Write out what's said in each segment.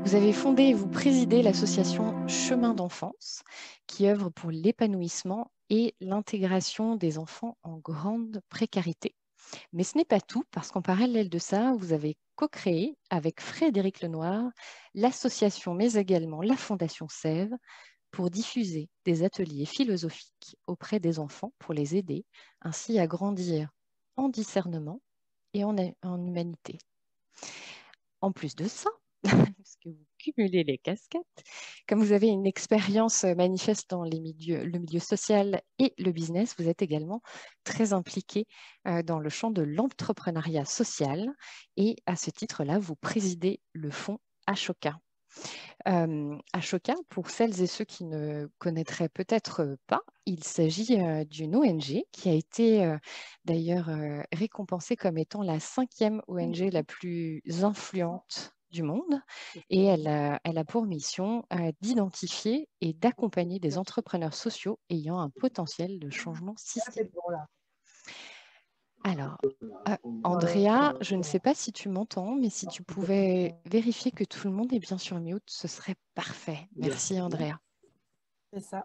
Vous avez fondé et vous présidez l'association Chemin d'enfance qui œuvre pour l'épanouissement et l'intégration des enfants en grande précarité. Mais ce n'est pas tout, parce qu'en parallèle de ça, vous avez co-créé avec Frédéric Lenoir l'association, mais également la Fondation Sève, pour diffuser des ateliers philosophiques auprès des enfants pour les aider ainsi à grandir en discernement et en humanité. En plus de ça, puisque vous cumulez les casquettes, comme vous avez une expérience manifeste dans le milieu social et le business, vous êtes également très impliqué dans le champ de l'entrepreneuriat social et à ce titre-là, vous présidez le fonds Ashoka. Ashoka, pour celles et ceux qui ne connaîtraient peut-être pas, il s'agit d'une ONG qui a été d'ailleurs récompensée comme étant la 5e ONG la plus influente du monde et elle a pour mission d'identifier et d'accompagner des entrepreneurs sociaux ayant un potentiel de changement systémique. Alors, Andrea, je ne sais pas si tu m'entends, mais si tu pouvais vérifier que tout le monde est bien sur mute, ce serait parfait. Merci, Andrea. C'est ça.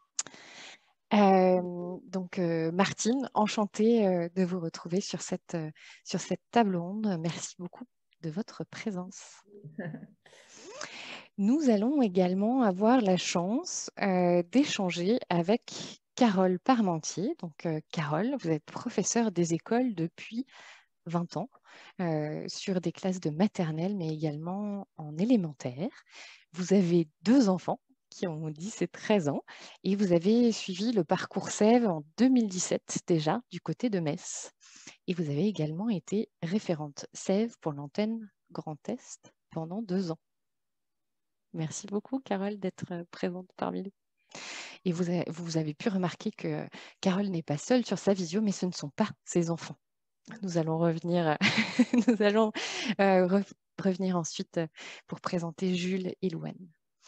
Martine, enchantée de vous retrouver sur cette table ronde. Merci beaucoup de votre présence. Nous allons également avoir la chance d'échanger avec Carole Parmentier. Donc, Carole, vous êtes professeure des écoles depuis 20 ans sur des classes de maternelle, mais également en élémentaire. Vous avez 2 enfants qui ont 10 et 13 ans et vous avez suivi le parcours Sève en 2017 déjà du côté de Metz. Et vous avez également été référente Sève pour l'antenne Grand Est pendant 2 ans. Merci beaucoup, Carole, d'être présente parmi nous. Et vous avez pu remarquer que Carole n'est pas seule sur sa visio, mais ce ne sont pas ses enfants. Nous allons revenir, nous allons revenir ensuite pour présenter Jules et Louane.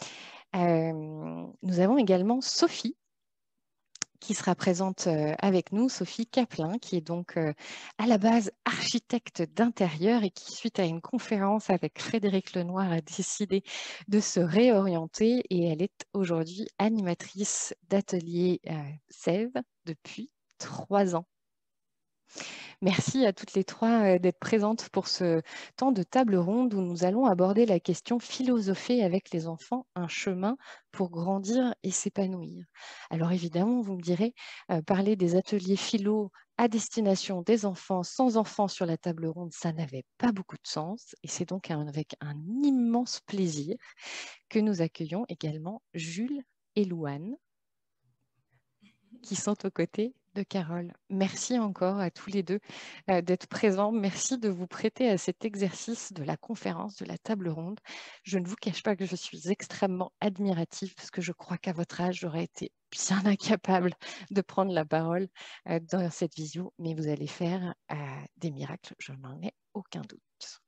Nous avons également Sophie qui sera présente avec nous, Sophie Caplin, qui est donc à la base architecte d'intérieur et qui, suite à une conférence avec Frédéric Lenoir, a décidé de se réorienter et elle est aujourd'hui animatrice d'atelier Sève depuis 3 ans. Merci à toutes les 3 d'être présentes pour ce temps de table ronde où nous allons aborder la question philosopher avec les enfants, un chemin pour grandir et s'épanouir. Alors évidemment, vous me direz, parler des ateliers philo à destination des enfants sans enfants sur la table ronde, ça n'avait pas beaucoup de sens. Et c'est donc avec un immense plaisir que nous accueillons également Jules et Louane, qui sont aux côtés de Carole. Merci encore à tous les deux d'être présents. Merci de vous prêter à cet exercice de la conférence, de la table ronde. Je ne vous cache pas que je suis extrêmement admirative parce que je crois qu'à votre âge, j'aurais été bien incapable de prendre la parole dans cette visio, mais vous allez faire des miracles, je n'en ai aucun doute.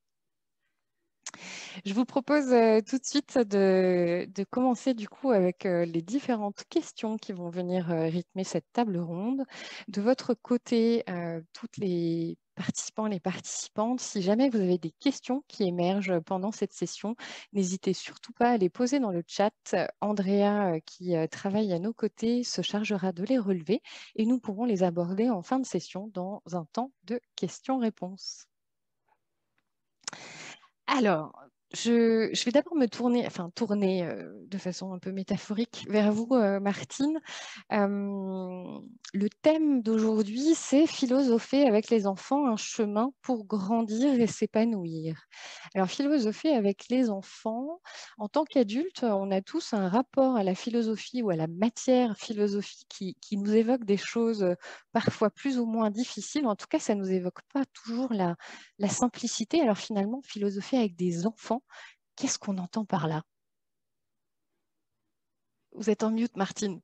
Je vous propose tout de suite de commencer du coup avec les différentes questions qui vont venir rythmer cette table ronde. De votre côté, toutes les participants, les participantes, si jamais vous avez des questions qui émergent pendant cette session, n'hésitez surtout pas à les poser dans le chat. Andrea, qui travaille à nos côtés, se chargera de les relever et nous pourrons les aborder en fin de session dans un temps de questions-réponses. Alors, je vais d'abord me tourner de façon un peu métaphorique vers vous, Martine. Le thème d'aujourd'hui, c'est philosopher avec les enfants, un chemin pour grandir et s'épanouir. Alors, philosopher avec les enfants, en tant qu'adultes, on a tous un rapport à la philosophie ou à la matière philosophique qui nous évoque des choses parfois plus ou moins difficiles. En tout cas, ça ne nous évoque pas toujours la simplicité. Alors finalement, philosopher avec des enfants, qu'est-ce qu'on entend par là? Vous êtes en mute, Martine.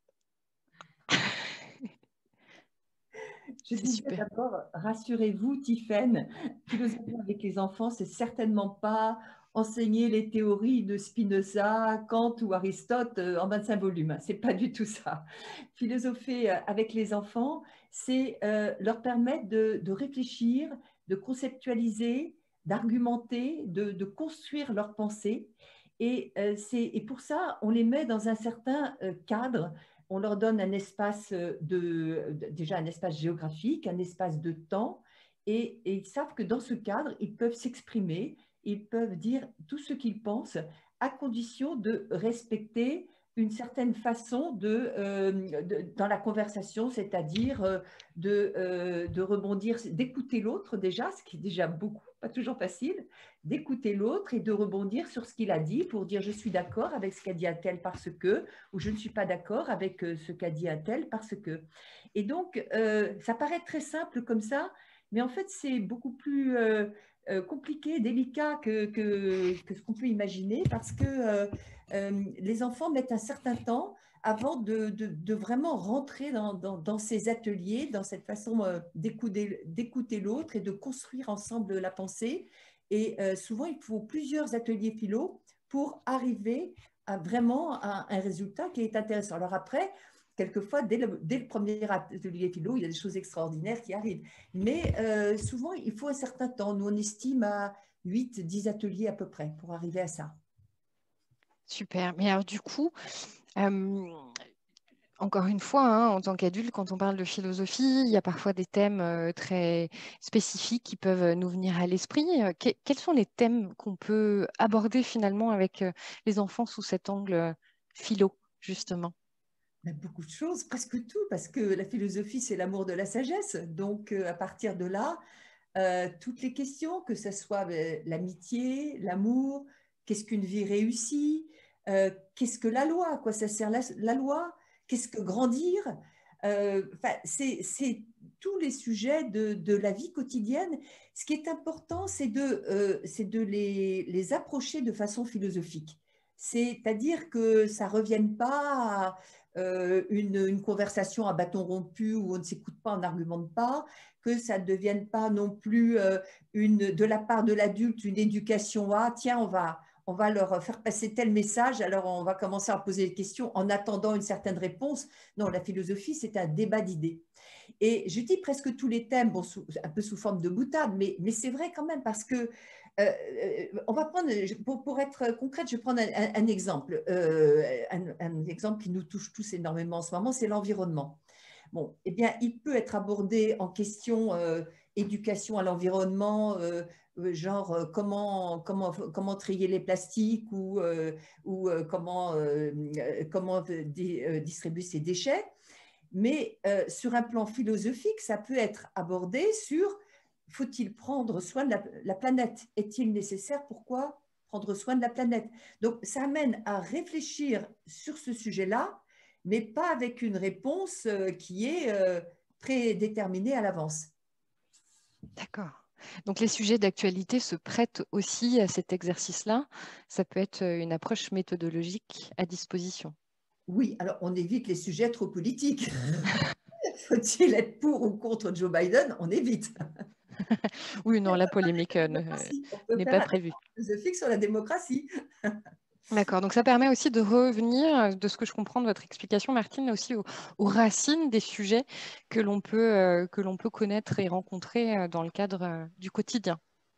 Je disais super. d'abord, rassurez-vous, Tiffaine, philosopher avec les enfants, c'est certainement pas enseigner les théories de Spinoza, Kant ou Aristote en 25 volumes. C'est pas du tout ça. Philosopher avec les enfants, c'est leur permettre de réfléchir, de conceptualiser, d'argumenter, de construire leurs pensées. Et pour ça, on les met dans un certain cadre. On leur donne un espace déjà un espace géographique, un espace de temps, et ils savent que dans ce cadre, ils peuvent s'exprimer, ils peuvent dire tout ce qu'ils pensent, à condition de respecter une certaine façon dans la conversation, c'est-à-dire de rebondir, d'écouter l'autre déjà, ce qui est déjà beaucoup, pas toujours facile, d'écouter l'autre et de rebondir sur ce qu'il a dit pour dire je suis d'accord avec ce qu'a dit un tel parce que, ou je ne suis pas d'accord avec ce qu'a dit un tel parce que. Et donc, ça paraît très simple comme ça, mais en fait, c'est beaucoup plus compliqué, délicat que ce qu'on peut imaginer parce que les enfants mettent un certain temps avant de vraiment rentrer dans ces ateliers, dans cette façon d'écouter l'autre et de construire ensemble la pensée. Et souvent, il faut plusieurs ateliers philo pour arriver vraiment à un résultat qui est intéressant. Alors après, quelquefois, dès le premier atelier philo, il y a des choses extraordinaires qui arrivent. Mais souvent, il faut un certain temps. Nous, on estime à 8-10 ateliers à peu près pour arriver à ça. Super. Mais alors du coup, encore une fois, hein, en tant qu'adulte, quand on parle de philosophie, il y a parfois des thèmes très spécifiques qui peuvent nous venir à l'esprit. Quels sont les thèmes qu'on peut aborder finalement avec les enfants sous cet angle philo, justement? Beaucoup de choses, presque tout, parce que la philosophie, c'est l'amour de la sagesse. Donc, à partir de là, toutes les questions, que ce soit l'amitié, l'amour, qu'est-ce qu'une vie réussie, qu'est-ce que la loi, à quoi ça sert la loi, qu'est-ce que grandir, c'est tous les sujets de la vie quotidienne. Ce qui est important, c'est de les approcher de façon philosophique. C'est-à-dire que ça ne revienne pas à une conversation à bâton rompu où on ne s'écoute pas, on n'argumente pas, que ça ne devienne pas non plus de la part de l'adulte une éducation à tiens, on va leur faire passer tel message, alors on va commencer à poser des questions en attendant une certaine réponse. Non, la philosophie, c'est un débat d'idées. Et je dis presque tous les thèmes, bon, un peu sous forme de boutade, mais c'est vrai quand même parce que on va prendre, pour être concrète, je vais prendre un exemple, un exemple qui nous touche tous énormément en ce moment, c'est l'environnement. Bon, eh bien, il peut être abordé en question éducation à l'environnement, genre comment trier les plastiques ou comment distribuer ses déchets. Mais sur un plan philosophique, ça peut être abordé sur faut-il prendre soin de la planète? Est-il nécessaire? Pourquoi prendre soin de la planète? Donc, ça amène à réfléchir sur ce sujet-là, mais pas avec une réponse qui est prédéterminée à l'avance. D'accord. Donc les sujets d'actualité se prêtent aussi à cet exercice-là. Ça peut être une approche méthodologique à disposition. Oui, alors on évite les sujets trop politiques. Faut-il être pour ou contre Joe Biden? On évite. Oui, non, la polémique On peut n'est faire pas un prévue. philosophique sur la démocratie. D'accord, donc ça permet aussi de revenir, de ce que je comprends de votre explication, Martine, aussi aux racines des sujets que l'on peut connaître et rencontrer dans le cadre du quotidien.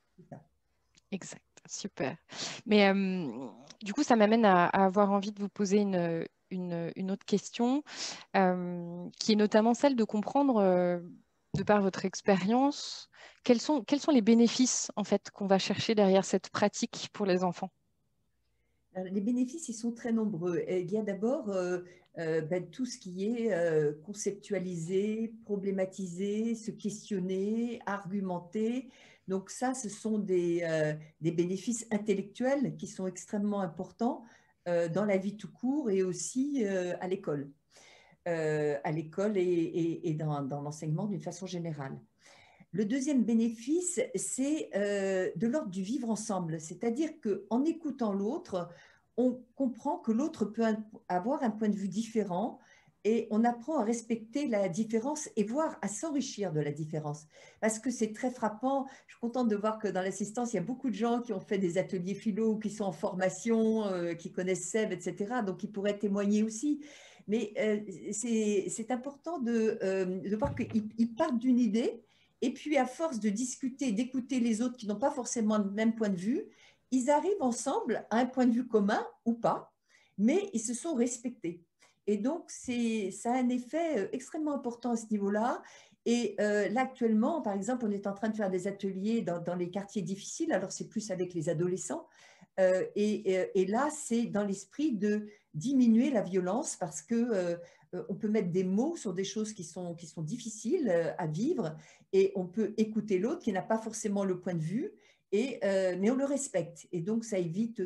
Exact, super. Mais du coup, ça m'amène à avoir envie de vous poser une autre question, qui est notamment celle de comprendre, de par votre expérience, quels sont les bénéfices en fait qu'on va chercher derrière cette pratique pour les enfants? Les bénéfices, ils sont très nombreux. Et il y a d'abord tout ce qui est conceptualiser, problématiser, se questionner, argumenter. Donc ça, ce sont des bénéfices intellectuels qui sont extrêmement importants dans la vie tout court et aussi à l'école. Et dans l'enseignement d'une façon générale. Le deuxième bénéfice, c'est de l'ordre du vivre ensemble, c'est-à-dire qu'en écoutant l'autre, on comprend que l'autre peut avoir un point de vue différent et on apprend à respecter la différence et voire à s'enrichir de la différence. Parce que c'est très frappant, je suis contente de voir que dans l'assistance, il y a beaucoup de gens qui ont fait des ateliers philo, qui sont en formation, qui connaissent Sèvres, etc., donc ils pourraient témoigner aussi. Mais c'est important de voir qu'ils partent d'une idée et puis, à force de discuter, d'écouter les autres qui n'ont pas forcément le même point de vue, ils arrivent ensemble à un point de vue commun ou pas, mais ils se sont respectés. Et donc, ça a un effet extrêmement important à ce niveau-là. Et là, actuellement, par exemple, on est en train de faire des ateliers dans les quartiers difficiles. Alors, c'est plus avec les adolescents. Et là, c'est dans l'esprit de diminuer la violence parce que on peut mettre des mots sur des choses qui sont difficiles à vivre et on peut écouter l'autre qui n'a pas forcément le point de vue. Mais on le respecte et donc ça évite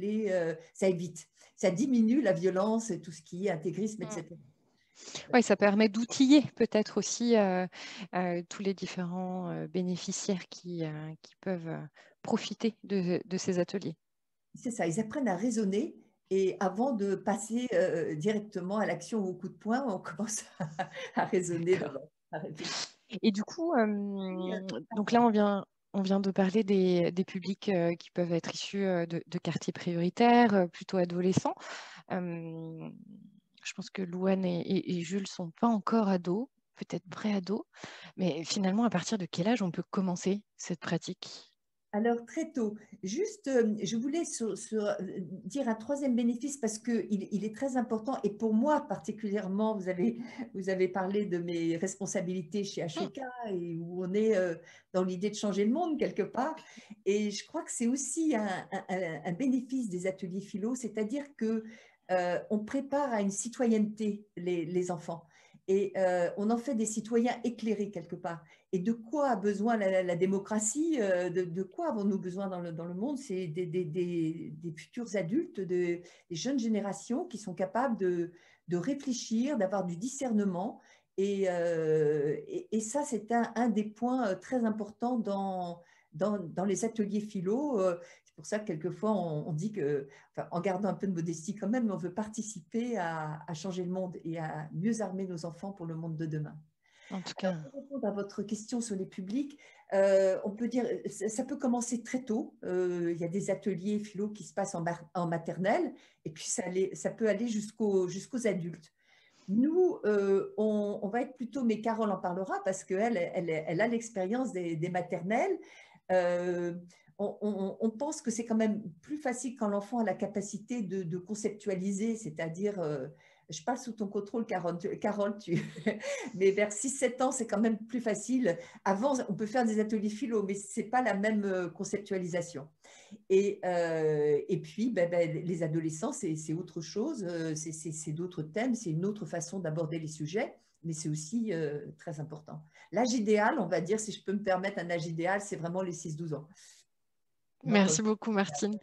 ça diminue la violence et tout ce qui est intégrisme, etc. Oui, ça permet d'outiller peut-être aussi tous les différents bénéficiaires qui peuvent profiter de ces ateliers. C'est ça, ils apprennent à raisonner et avant de passer directement à l'action ou au coup de poing, on commence à raisonner D'accord. d'abord, à réfléchir. Et du coup, donc là, on vient de parler des publics qui peuvent être issus de quartiers prioritaires, plutôt adolescents. Je pense que Louane et Jules ne sont pas encore ados, peut-être pré-ados. Mais finalement, à partir de quel âge on peut commencer cette pratique? Alors, très tôt, juste, je voulais dire un troisième bénéfice parce qu'il est très important et pour moi particulièrement, vous avez parlé de mes responsabilités chez Hmm. HEK et où on est dans l'idée de changer le monde quelque part. Et je crois que c'est aussi un bénéfice des ateliers philo, c'est-à-dire que on prépare à une citoyenneté les enfants et on en fait des citoyens éclairés quelque part. Et de quoi a besoin la démocratie? De quoi avons-nous besoin dans le monde? C'est des futurs adultes, des jeunes générations qui sont capables de réfléchir, d'avoir du discernement. Et ça, c'est un des points très importants dans les ateliers philo. C'est pour ça que quelquefois, on dit que, enfin, en gardant un peu de modestie quand même, on veut participer à changer le monde et à mieux armer nos enfants pour le monde de demain. En tout Alors, cas, pour répondre à votre question sur les publics, on peut dire ça peut commencer très tôt. Il y a des ateliers philo qui se passent en maternelle et puis ça peut aller jusqu'aux adultes. Nous, on va être plutôt, mais Carole en parlera parce qu'elle a l'expérience des maternelles. Euh, on pense que c'est quand même plus facile quand l'enfant a la capacité de conceptualiser, c'est-à-dire, je parle sous ton contrôle, Carole, mais vers 6-7 ans, c'est quand même plus facile. Avant, on peut faire des ateliers philo, mais ce n'est pas la même conceptualisation. Et puis, les adolescents, c'est autre chose, c'est d'autres thèmes, c'est une autre façon d'aborder les sujets, mais c'est aussi très important. L'âge idéal, on va dire, si je peux me permettre un âge idéal, c'est vraiment les 6-12 ans. Notre... merci beaucoup, Martine.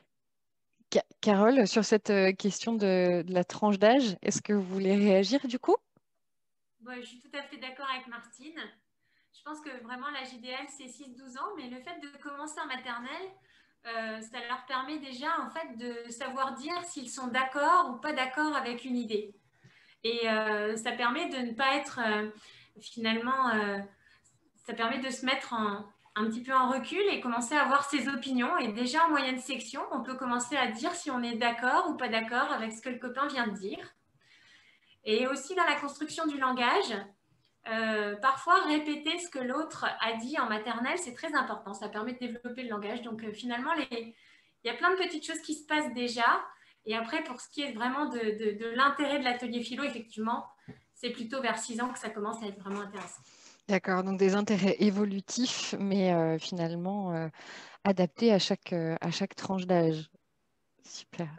Carole, sur cette question de la tranche d'âge, est-ce que vous voulez réagir du coup? Ouais, je suis tout à fait d'accord avec Martine. Je pense que vraiment l'âge idéal, c'est 6-12 ans, mais le fait de commencer en maternelle, ça leur permet déjà en fait de savoir dire s'ils sont d'accord ou pas d'accord avec une idée. Et ça permet de ne pas être finalement, ça permet de se mettre un petit peu en recul et commencer à avoir ses opinions. Et déjà en moyenne section, on peut commencer à dire si on est d'accord ou pas d'accord avec ce que le copain vient de dire. Et aussi dans la construction du langage, parfois, répéter ce que l'autre a dit en maternelle, c'est très important. Ça permet de développer le langage. Donc, finalement, il y a plein de petites choses qui se passent déjà. Et après, pour ce qui est vraiment de l'intérêt de l'atelier philo, effectivement, c'est plutôt vers 6 ans que ça commence à être vraiment intéressant. D'accord, donc des intérêts évolutifs, mais finalement adaptés à chaque tranche d'âge. Super.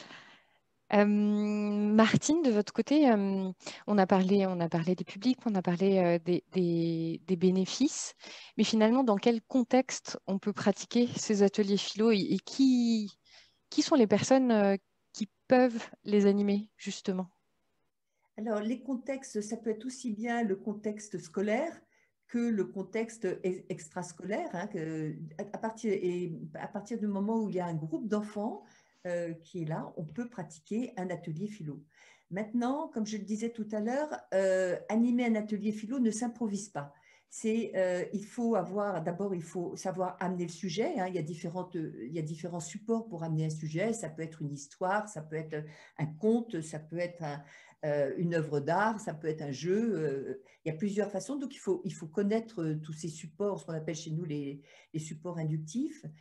Martine, de votre côté, on a parlé des publics, on a parlé des bénéfices, mais finalement, dans quel contexte on peut pratiquer ces ateliers philo et qui sont les personnes qui peuvent les animer, justement? Alors, les contextes, ça peut être aussi bien le contexte scolaire que le contexte extrascolaire. Hein, à partir du moment où il y a un groupe d'enfants qui est là, on peut pratiquer un atelier philo. Maintenant, comme je le disais tout à l'heure, animer un atelier philo ne s'improvise pas. D'abord, il faut savoir amener le sujet. Hein. Il y a différents supports pour amener un sujet. Ça peut être une histoire, ça peut être un conte, ça peut être une œuvre d'art, ça peut être un jeu. Il y a plusieurs façons. Donc, il faut connaître tous ces supports, ce qu'on appelle chez nous les supports inductifs.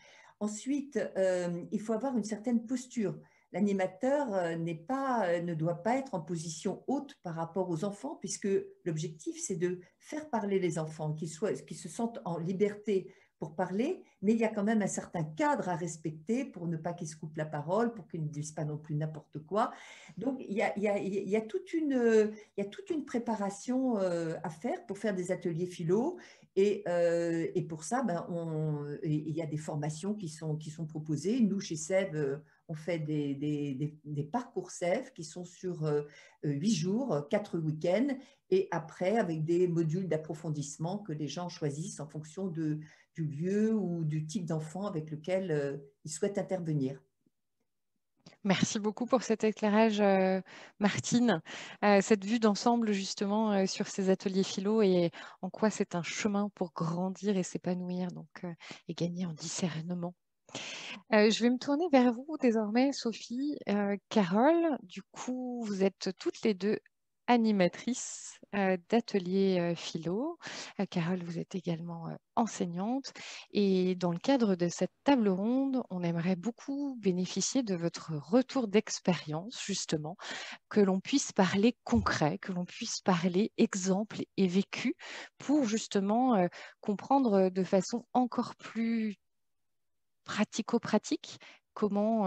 Ensuite, il faut avoir une certaine posture. L'animateur ne doit pas être en position haute par rapport aux enfants, puisque l'objectif, c'est de faire parler les enfants, qu'ils se sentent en liberté pour parler, mais il y a quand même un certain cadre à respecter pour ne pas qu'ils se coupent la parole, pour qu'ils ne disent pas non plus n'importe quoi. Donc, il y a toute une préparation à faire pour faire des ateliers philo. Et pour ça, il y a des formations qui sont proposées. Nous, chez SEV, on fait des parcours SEV qui sont sur 8 jours, 4 week-ends, et après avec des modules d'approfondissement que les gens choisissent en fonction du lieu ou du type d'enfant avec lequel ils souhaitent intervenir. Merci beaucoup pour cet éclairage, Martine. Cette vue d'ensemble, justement, sur ces ateliers philo et en quoi c'est un chemin pour grandir et s'épanouir et gagner en discernement. Je vais me tourner vers vous désormais, Sophie. Carole, du coup, vous êtes toutes les deux animatrices d'ateliers philo. Carole, vous êtes également enseignante. Et dans le cadre de cette table ronde, on aimerait beaucoup bénéficier de votre retour d'expérience, justement, que l'on puisse parler concret, que l'on puisse parler exemple et vécu pour justement comprendre de façon encore plus pratico-pratique comment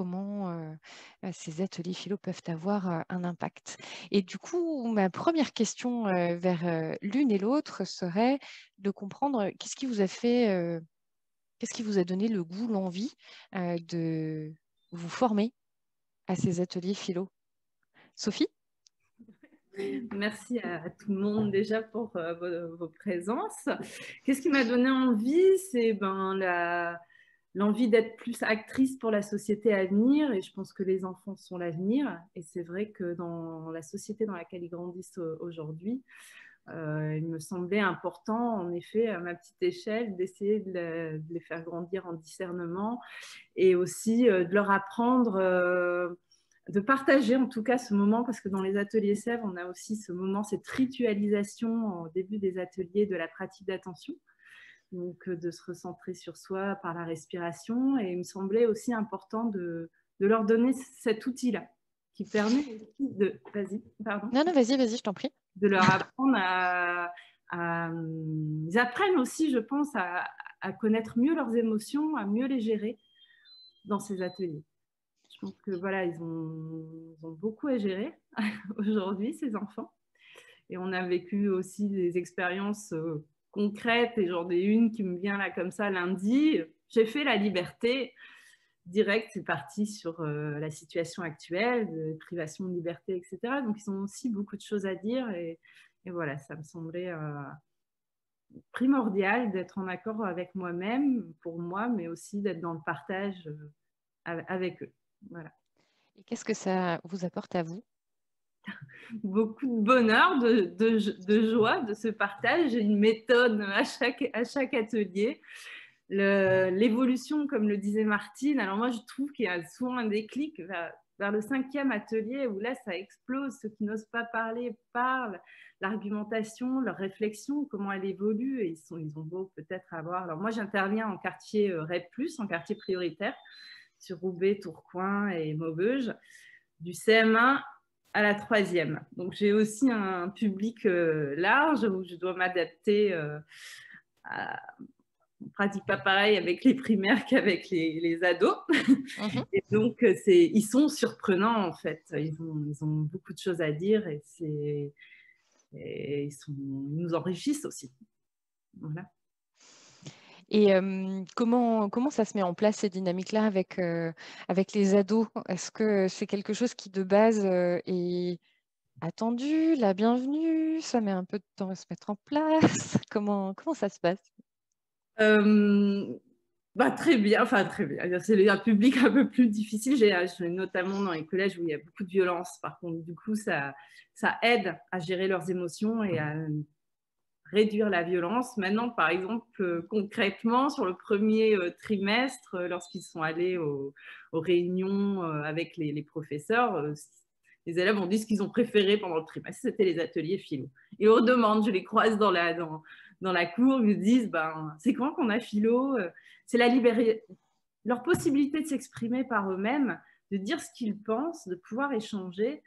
ces ateliers philo peuvent avoir un impact. Et du coup, ma première question vers l'une et l'autre serait de comprendre qu'est-ce qui vous a fait, qu'est-ce qui vous a donné le goût, l'envie de vous former à ces ateliers philo. Sophie? Merci à tout le monde déjà pour vos présences. Qu'est-ce qui m'a donné envie? C'est l'envie d'être plus actrice pour la société à venir, et je pense que les enfants sont l'avenir, et c'est vrai que dans la société dans laquelle ils grandissent aujourd'hui, il me semblait important, en effet, à ma petite échelle, d'essayer de les faire grandir en discernement, et aussi de leur apprendre, de partager en tout cas ce moment, parce que dans les ateliers SEV, on a aussi ce moment, cette ritualisation au début des ateliers de la pratique d'attention. Donc, de se recentrer sur soi par la respiration. Et il me semblait aussi important de leur donner cet outil-là qui permet aussi de... Vas-y, pardon. Non, vas-y, je t'en prie. De leur apprendre Ils apprennent aussi, je pense, à connaître mieux leurs émotions, à mieux les gérer dans ces ateliers. Je pense que voilà, ils ont beaucoup à gérer aujourd'hui, ces enfants. Et on a vécu aussi des expériences concrètes, et j'en ai une qui me vient là comme ça lundi. J'ai fait la liberté direct, c'est parti sur la situation actuelle, de privation de liberté, etc. Donc ils ont aussi beaucoup de choses à dire, et voilà, ça me semblait primordial d'être en accord avec moi-même, pour moi, mais aussi d'être dans le partage avec eux. Voilà. Et qu'est-ce que ça vous apporte à vous? Beaucoup de bonheur, de joie de ce partage. J'ai une méthode à chaque atelier. L'évolution, comme le disait Martine, alors moi je trouve qu'il y a souvent un déclic vers le 5e atelier où là ça explose, ceux qui n'osent pas parler parlent, l'argumentation, leur réflexion, comment elle évolue, et ils ont beau peut-être avoir... Alors moi j'interviens en quartier REP+, en quartier prioritaire, sur Roubaix, Tourcoing et Maubeuge, du CM1 à la 3e. Donc j'ai aussi un public large où je dois m'adapter on ne pratique pas pareil avec les primaires qu'avec les ados. Et donc, ils sont surprenants, en fait. Ils ont beaucoup de choses à dire, et ils nous enrichissent aussi. Voilà. Et comment ça se met en place, ces dynamiques-là avec les ados? Est-ce que c'est quelque chose qui, de base, est attendu, la bienvenue? Ça met un peu de temps à se mettre en place? Comment ça se passe? Très bien, très bien. C'est un public un peu plus difficile. J'ai notamment dans les collèges où il y a beaucoup de violence. Par contre, du coup, ça aide à gérer leurs émotions et à réduire la violence. Maintenant, par exemple, concrètement, sur le premier trimestre, lorsqu'ils sont allés aux réunions avec les professeurs, les élèves ont dit ce qu'ils ont préféré pendant le trimestre, c'était les ateliers philo. Ils redemandent, je les croise dans la cour, ils me disent, c'est quand qu'on a philo? C'est leur possibilité de s'exprimer par eux-mêmes, de dire ce qu'ils pensent, de pouvoir échanger.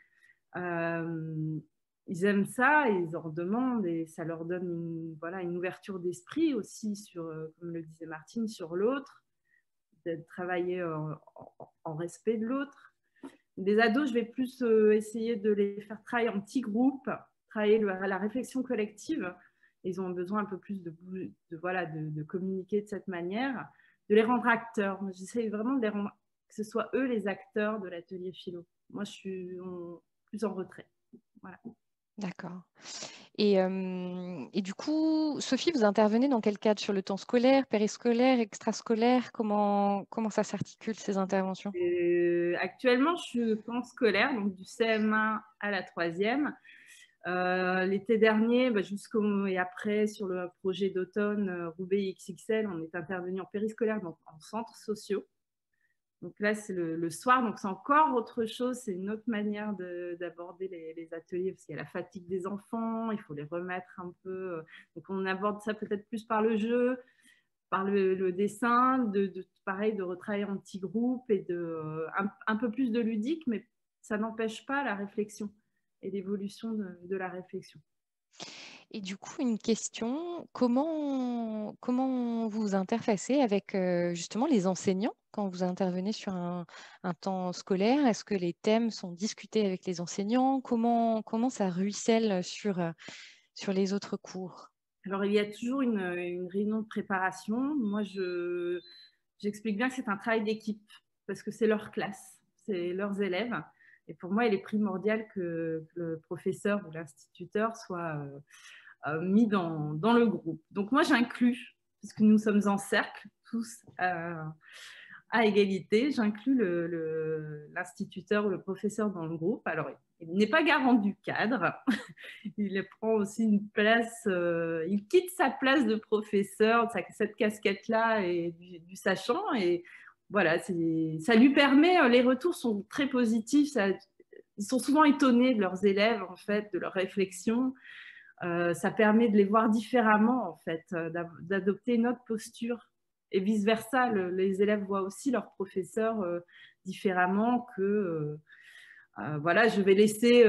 Ils aiment ça et ils en demandent et ça leur donne une ouverture d'esprit aussi sur, comme le disait Martine, sur l'autre, de travailler en respect de l'autre. Des ados, je vais plus essayer de les faire travailler en petits groupes, travailler la réflexion collective. Ils ont besoin un peu plus de communiquer de cette manière, de les rendre acteurs. J'essaie vraiment de les rendre, que ce soit eux les acteurs de l'atelier philo. Moi, je suis plus en retrait. Voilà. D'accord. Et du coup, Sophie, vous intervenez dans quel cadre? Sur le temps scolaire, périscolaire, extrascolaire? Comment ça s'articule, ces interventions? Actuellement, je suis au temps scolaire, donc du CM1 à la 3e. L'été dernier, et après, sur le projet d'automne Roubaix XXL, on est intervenu en périscolaire, donc en centres sociaux. Donc là, c'est le soir, donc c'est encore autre chose, c'est une autre manière d'aborder les ateliers, parce qu'il y a la fatigue des enfants, il faut les remettre un peu. Donc on aborde ça peut-être plus par le jeu, par le dessin, pareil, de retravailler en petits groupes et un peu plus de ludique, mais ça n'empêche pas la réflexion et l'évolution de la réflexion. Et du coup, une question, comment vous interfacez avec justement les enseignants quand vous intervenez sur un temps scolaire? Est-ce que les thèmes sont discutés avec les enseignants? Comment ça ruisselle sur les autres cours? Alors, il y a toujours une réunion de préparation. Moi, j'explique bien que c'est un travail d'équipe parce que c'est leur classe, c'est leurs élèves. Et pour moi, il est primordial que le professeur ou l'instituteur soit mis dans le groupe. Donc, moi, j'inclus, puisque nous sommes en cercle, tous à égalité, j'inclus l'instituteur ou le professeur dans le groupe. Alors, il n'est pas garant du cadre. Il prend aussi une place, il quitte sa place de professeur, cette casquette-là et du sachant. Et voilà, ça lui permet, les retours sont très positifs. Ils sont souvent étonnés de leurs élèves, en fait, de leurs réflexions. Ça permet de les voir différemment, en fait, d'adopter une autre posture. Et vice-versa, les élèves voient aussi leurs professeurs différemment que... voilà, je vais laisser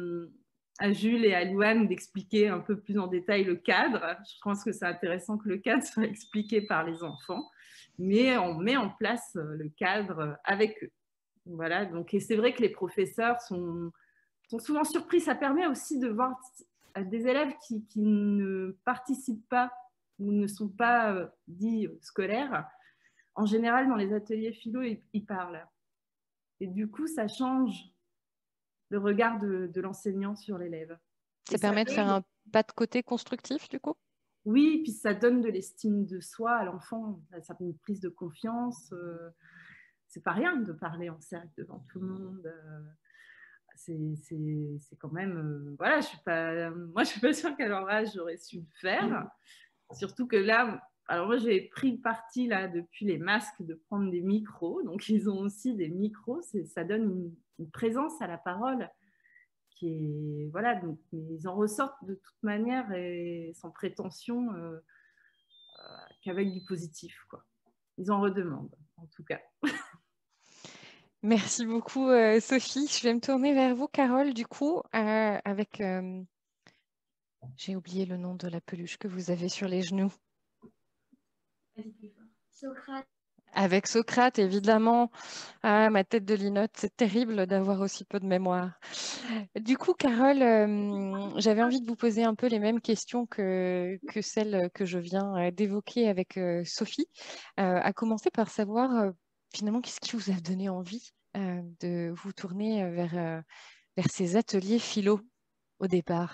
à Jules et à Louane d'expliquer un peu plus en détail le cadre. Je pense que c'est intéressant que le cadre soit expliqué par les enfants, mais on met en place le cadre avec eux. Voilà, donc, et c'est vrai que les professeurs sont souvent surpris. Ça permet aussi de voir des élèves qui ne participent pas ou ne sont pas dits scolaires. En général, dans les ateliers philo, ils parlent. Et du coup, ça change le regard de l'enseignant sur l'élève. Ça permet de faire un pas de côté constructif, du coup? Oui, puis ça donne de l'estime de soi à l'enfant. Ça fait une prise de confiance. C'est pas rien de parler en cercle devant tout le monde. C'est quand même... voilà, moi, je suis pas sûre qu'à leur âge, j'aurais su le faire. Surtout que là... Alors moi, j'ai pris le parti, là, depuis les masques, de prendre des micros. Donc, ils ont aussi des micros. Ça donne une présence à la parole qui est... Voilà, donc, ils en ressortent de toute manière et sans prétention qu'avec du positif, quoi. Ils en redemandent, en tout cas. Merci beaucoup, Sophie. Je vais me tourner vers vous, Carole, du coup, avec... j'ai oublié le nom de la peluche que vous avez sur les genoux. Socrate. Avec Socrate, évidemment. Ah, ma tête de linotte, c'est terrible d'avoir aussi peu de mémoire. Du coup, Carole, j'avais envie de vous poser un peu les mêmes questions que celles que je viens d'évoquer avec Sophie, à commencer par savoir finalement qu'est-ce qui vous a donné envie de vous tourner vers ces ateliers philo au départ?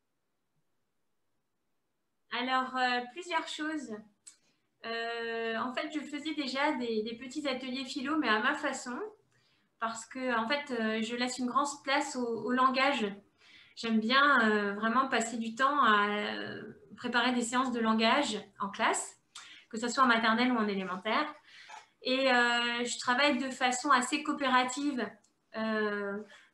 Alors, plusieurs choses. En fait, je faisais déjà des petits ateliers philo, mais à ma façon, parce que en fait, je laisse une grande place au langage. J'aime bien vraiment passer du temps à préparer des séances de langage en classe, que ce soit en maternelle ou en élémentaire. Et je travaille de façon assez coopérative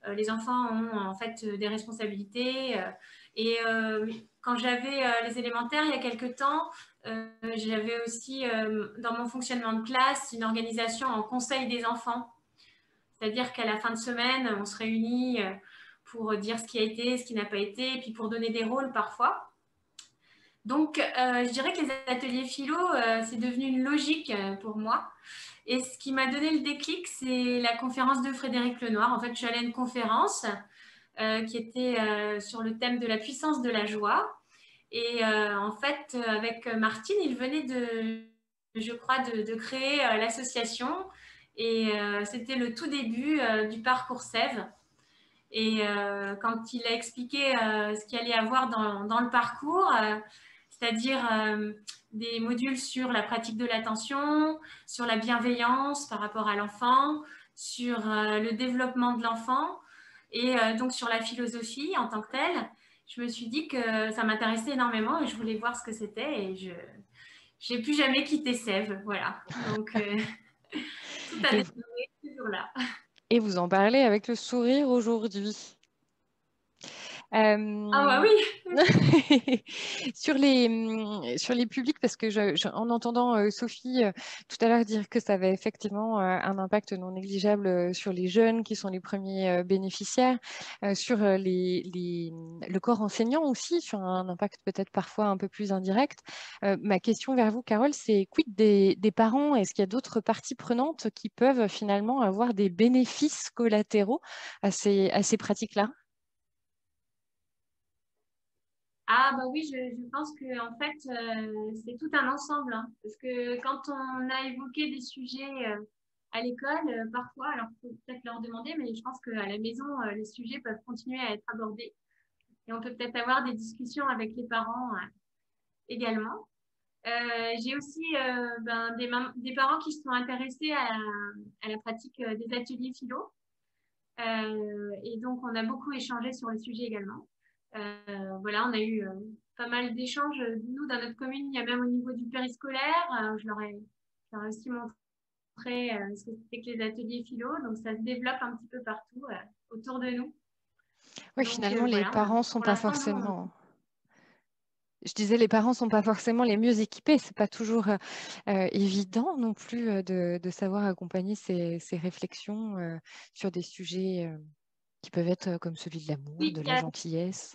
les enfants ont en fait des responsabilités. Et quand j'avais les élémentaires il y a quelques temps, j'avais aussi dans mon fonctionnement de classe une organisation en conseil des enfants. C'est-à-dire qu'à la fin de semaine, on se réunit pour dire ce qui a été, ce qui n'a pas été, et puis pour donner des rôles parfois. Donc, je dirais que les ateliers philo, c'est devenu une logique pour moi. Et ce qui m'a donné le déclic, c'est la conférence de Frédéric Lenoir. En fait, je suis allée à une conférence qui était sur le thème de la puissance de la joie. Et en fait, avec Martine, il venait je crois, de créer l'association. Et c'était le tout début du parcours Sève. Et quand il a expliqué ce qu'il allait y avoir dans le parcours, c'est-à-dire des modules sur la pratique de l'attention, sur la bienveillance par rapport à l'enfant, sur le développement de l'enfant et donc sur la philosophie en tant que telle, je me suis dit que ça m'intéressait énormément et je voulais voir ce que c'était et je n'ai plus jamais quitté Sève. Voilà. Donc, tout a démarré ce jour-là. Et vous en parlez avec le sourire aujourd'hui. Ah bah oui. Sur les publics, parce que en entendant Sophie tout à l'heure dire que ça avait effectivement un impact non négligeable sur les jeunes qui sont les premiers bénéficiaires, sur le corps enseignant aussi, sur un impact peut-être parfois un peu plus indirect. Ma question vers vous, Carole, c'est quid des parents? Est-ce qu'il y a d'autres parties prenantes qui peuvent finalement avoir des bénéfices collatéraux à ces pratiques-là? Ah bah oui, je pense que en fait c'est tout un ensemble, hein, parce que quand on a évoqué des sujets à l'école, parfois, alors il faut peut-être leur demander, mais je pense qu'à la maison les sujets peuvent continuer à être abordés et on peut peut-être avoir des discussions avec les parents également. J'ai aussi des parents qui se sont intéressés à la pratique des ateliers philo et donc on a beaucoup échangé sur le sujet également. Voilà, on a eu pas mal d'échanges. Nous, dans notre commune, il y a même au niveau du périscolaire, je leur ai aussi montré ce que c'était que les ateliers philo. Donc, ça se développe un petit peu partout autour de nous. Oui, donc, finalement, les parents ne sont pas forcément... Je disais, les parents ne sont pas forcément les mieux équipés. Ce n'est pas toujours évident non plus de savoir accompagner ces réflexions sur des sujets qui peuvent être comme celui de l'amour, de la gentillesse.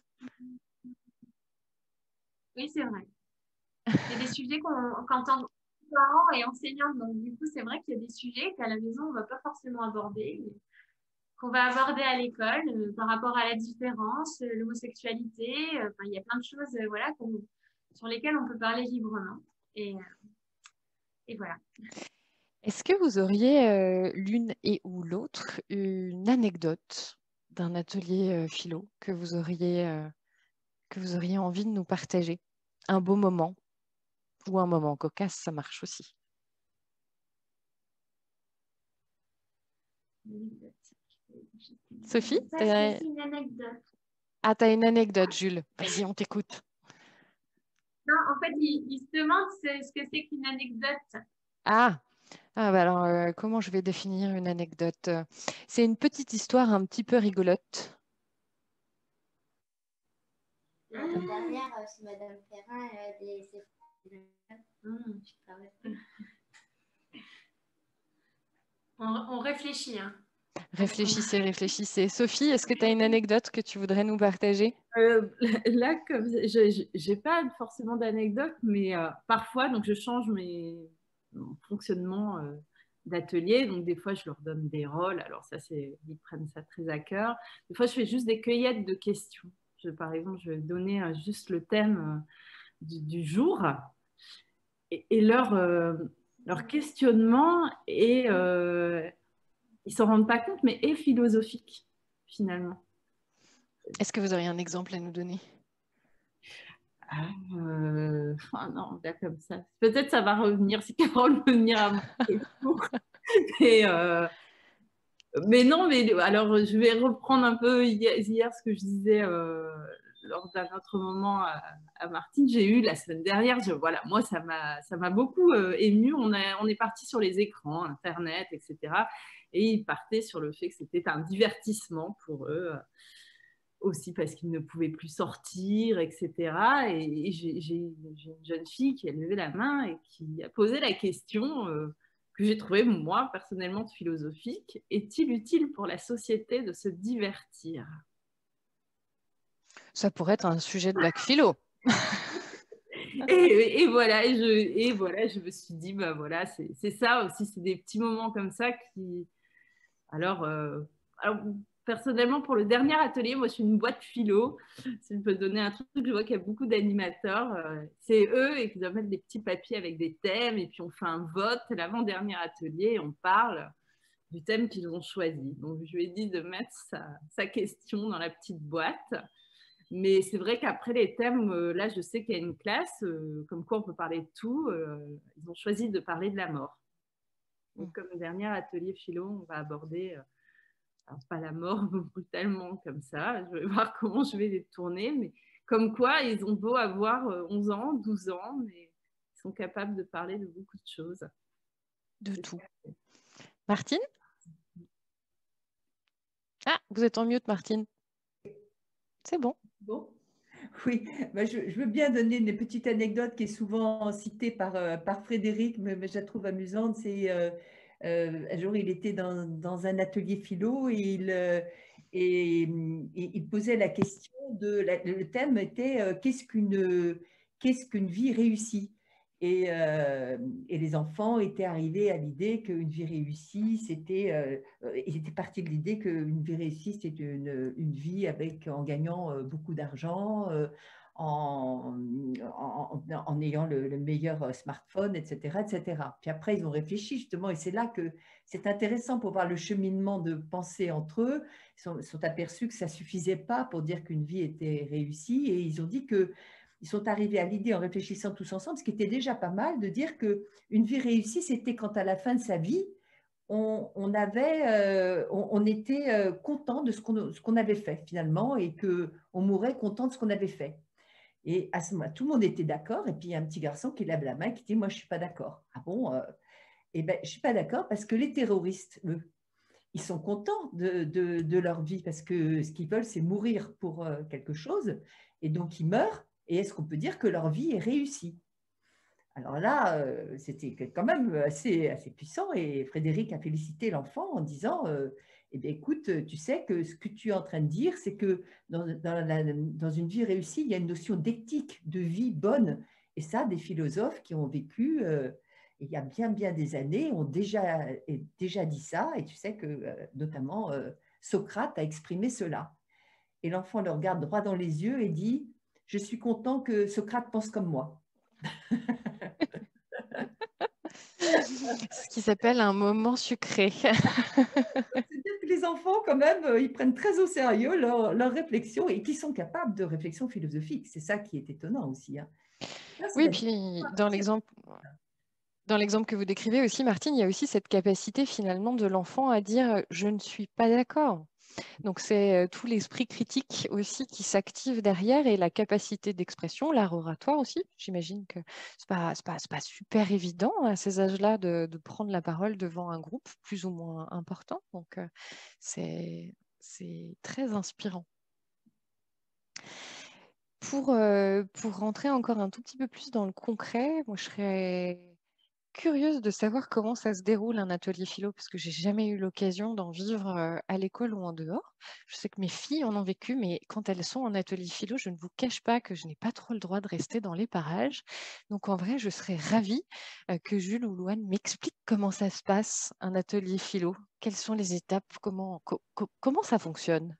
Oui, c'est vrai. C'est des sujets qu'en tant que parents et enseignants, donc du coup, c'est vrai qu'il y a des sujets qu'à la maison, on ne va pas forcément aborder, qu'on va aborder à l'école par rapport à la différence, l'homosexualité. Il y a plein de choses voilà, sur lesquelles on peut parler librement. Et voilà. Est-ce que vous auriez l'une et ou l'autre une anecdote d'un atelier philo que vous auriez envie de nous partager? Un beau moment ou un moment cocasse, ça marche aussi. Sophie, c'est une anecdote. Ah, tu as une anecdote, Jules. Vas-y, on t'écoute. Non, en fait, il se demande ce que c'est qu'une anecdote. Ah, bah alors, comment je vais définir une anecdote? C'est une petite histoire un petit peu rigolote. L'année dernière, c'est Madame Perrin, On réfléchit. Hein. Réfléchissez. Sophie, est-ce que tu as une anecdote que tu voudrais nous partager? Là, comme je n'ai pas forcément d'anecdote, mais parfois, donc je change mon fonctionnement d'atelier. Donc, des fois, je leur donne des rôles. Alors, ça, ils prennent ça très à cœur. Des fois, je fais juste des cueillettes de questions. Par exemple, je vais donner juste le thème du jour. Et leur questionnement est, ils ne s'en rendent pas compte, mais est philosophique, finalement. Est-ce que vous auriez un exemple à nous donner? Non, là comme ça. Peut-être ça va revenir, si Carole veut venir à mon tour. Mais non, mais alors je vais reprendre un peu hier ce que je disais lors d'un autre moment à Martine. J'ai eu la semaine dernière, voilà, moi ça m'a beaucoup émue. On est parti sur les écrans, Internet, etc. Et ils partaient sur le fait que c'était un divertissement pour eux, aussi parce qu'ils ne pouvaient plus sortir, etc. Et j'ai une jeune fille qui a levé la main et qui a posé la question que j'ai trouvée, moi, personnellement philosophique. Est-il utile pour la société de se divertir? Ça pourrait être un sujet de bac philo. Et voilà, je me suis dit, bah voilà, c'est ça aussi, c'est des petits moments comme ça qui... Alors, personnellement, pour le dernier atelier, moi, je suis une boîte philo. Si je peux donner un truc, je vois qu'il y a beaucoup d'animateurs. C'est eux et qu'ils doivent mettre des petits papiers avec des thèmes. Et puis, on fait un vote l'avant-dernier atelier et on parle du thème qu'ils ont choisi. Donc, je lui ai dit de mettre sa question dans la petite boîte. Mais c'est vrai qu'après les thèmes, là, je sais qu'il y a une classe, comme quoi on peut parler de tout. Ils ont choisi de parler de la mort. Donc, comme dernier atelier philo, on va aborder, alors pas la mort brutalement comme ça, je vais voir comment je vais les tourner, mais comme quoi ils ont beau avoir 11 ans, 12 ans, mais ils sont capables de parler de beaucoup de choses. De tout. Martine? Ah, vous êtes en mute, Martine. C'est bon. Bon. Oui, bah, je veux bien donner une petite anecdote qui est souvent citée par Frédéric, mais je la trouve amusante. C'est un jour, il était dans un atelier philo et il posait la question le thème était qu'est-ce qu'une vie réussie? Et les enfants étaient arrivés à l'idée qu'une vie réussie, ils étaient partis de l'idée qu'une vie réussie, c'était une vie en gagnant beaucoup d'argent, en ayant le meilleur smartphone, etc., etc. Puis après, ils ont réfléchi justement, et c'est là que c'est intéressant pour voir le cheminement de pensée entre eux. Ils sont aperçus que ça ne suffisait pas pour dire qu'une vie était réussie, et ils ont dit que ils sont arrivés à l'idée, en réfléchissant tous ensemble, ce qui était déjà pas mal, de dire qu'une vie réussie, c'était quand à la fin de sa vie, on était content de ce qu'on avait fait finalement, et qu'on mourait content de ce qu'on avait fait. Et à ce moment-là, tout le monde était d'accord, et puis il y a un petit garçon qui lève la main et qui dit « Moi, je ne suis pas d'accord. » Ah bon Eh bien, je ne suis pas d'accord parce que les terroristes, eux, ils sont contents de leur vie parce que ce qu'ils veulent, c'est mourir pour quelque chose, et donc ils meurent. Et est-ce qu'on peut dire que leur vie est réussie? Alors là, c'était quand même assez puissant, et Frédéric a félicité l'enfant en disant eh bien, écoute, tu sais que ce que tu es en train de dire, c'est que dans une vie réussie, il y a une notion d'éthique, de vie bonne. Et ça, des philosophes qui ont vécu il y a bien des années ont déjà dit ça, et tu sais que notamment Socrate a exprimé cela. Et l'enfant le regarde droit dans les yeux et dit « Je suis content que Socrate pense comme moi ». Ce qui s'appelle un moment sucré. C'est-à-dire que les enfants, quand même, ils prennent très au sérieux leur réflexion, et qu'ils sont capables de réflexion philosophique. C'est ça qui est étonnant aussi. Hein. Ça, Oui, puis dans l'exemple que vous décrivez aussi, Martine, il y a aussi cette capacité finalement de l'enfant à dire « je ne suis pas d'accord ». Donc, c'est tout l'esprit critique aussi qui s'active derrière, et la capacité d'expression, l'art oratoire aussi. J'imagine que ce n'est pas super évident à ces âges-là de prendre la parole devant un groupe plus ou moins important. Donc, c'est très inspirant. Pour rentrer encore un tout petit peu plus dans le concret, moi, je serais curieuse de savoir comment ça se déroule un atelier philo, parce que j'ai jamais eu l'occasion d'en vivre à l'école ou en dehors. Je sais que mes filles en ont vécu, mais quand elles sont en atelier philo, je ne vous cache pas que je n'ai pas trop le droit de rester dans les parages. Donc en vrai, je serais ravie que Jules ou Louane m'expliquent comment ça se passe, un atelier philo. Quelles sont les étapes? Comment ça fonctionne?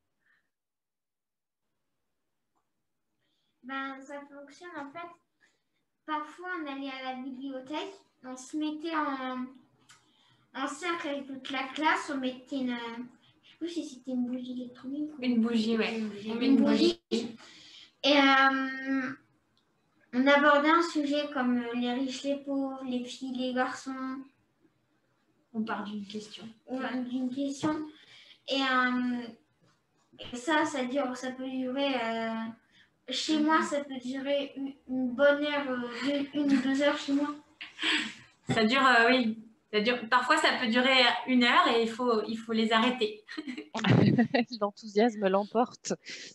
Ben, ça fonctionne en fait. Parfois, on allait à la bibliothèque, on se mettait en cercle avec toute la classe, on mettait une. Je sais plus si c'était une bougie électronique. Une bougie, ouais. On met une bougie. Et on abordait un sujet comme les riches, les pauvres, les filles, les garçons. On part d'une question. D'une question. Et ça peut durer. Chez moi, ça peut durer une bonne heure, 1 ou 2 heures chez moi. Ça dure, oui, Parfois, ça peut durer 1 heure et il faut les arrêter. L'enthousiasme l'emporte.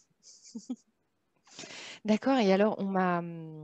D'accord, et alors on m'a...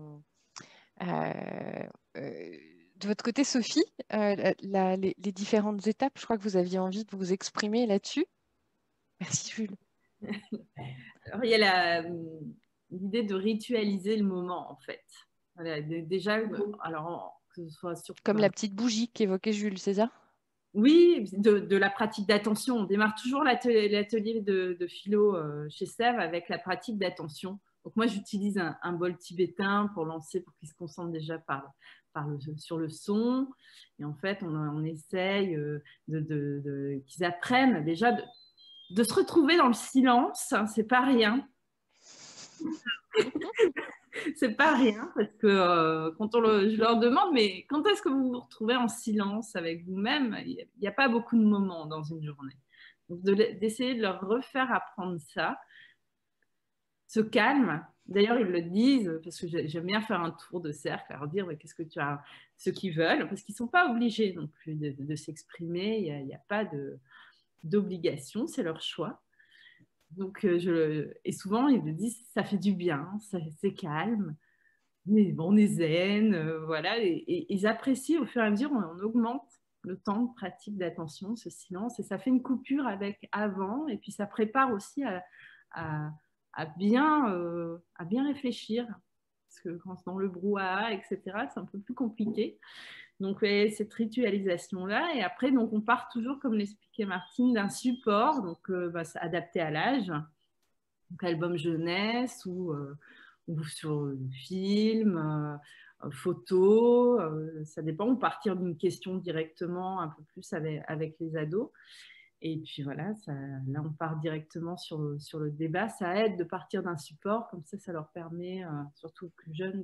de votre côté, Sophie, les différentes étapes, je crois que vous aviez envie de vous exprimer là-dessus. Merci Jules. Alors, il y a l'idée de ritualiser le moment, en fait. Voilà, déjà, alors, que ce soit sur... Comme la petite bougie qu'évoquait Jules, c'est ça? Oui, de la pratique d'attention. On démarre toujours l'atelier de philo chez Sève avec la pratique d'attention. Donc moi, j'utilise un bol tibétain pour lancer, pour qu'ils se concentrent déjà sur le son. Et en fait, on essaye qu'ils apprennent déjà de se retrouver dans le silence. Hein, c'est pas rien. C'est pas rien, parce que quand je leur demande, mais quand est-ce que vous vous retrouvez en silence avec vous-même? Il n'y a pas beaucoup de moments dans une journée. Donc d'essayer de leur refaire apprendre ça, ce calme. D'ailleurs, ils le disent, parce que j'aime bien faire un tour de cercle, leur dire qu'est-ce que tu as, ce qu'ils veulent, parce qu'ils ne sont pas obligés non plus de s'exprimer, il n'y a pas d'obligation, c'est leur choix. Donc, et souvent, ils me disent, ça fait du bien, c'est calme, on est zen, voilà. Et ils apprécient au fur et à mesure, on augmente le temps de pratique d'attention, ce silence, et ça fait une coupure avec avant, et puis ça prépare aussi à bien réfléchir, parce que quand c'est dans le brouhaha, etc., c'est un peu plus compliqué. Donc, cette ritualisation-là. Et après, donc, on part toujours, comme l'expliquait Martine, d'un support, donc adapté à l'âge, donc album jeunesse ou sur film, photo, ça dépend. On partir d'une question directement un peu plus avec les ados. Et puis voilà, là, on part directement sur le débat. Ça aide de partir d'un support, comme ça leur permet, surtout aux plus jeunes,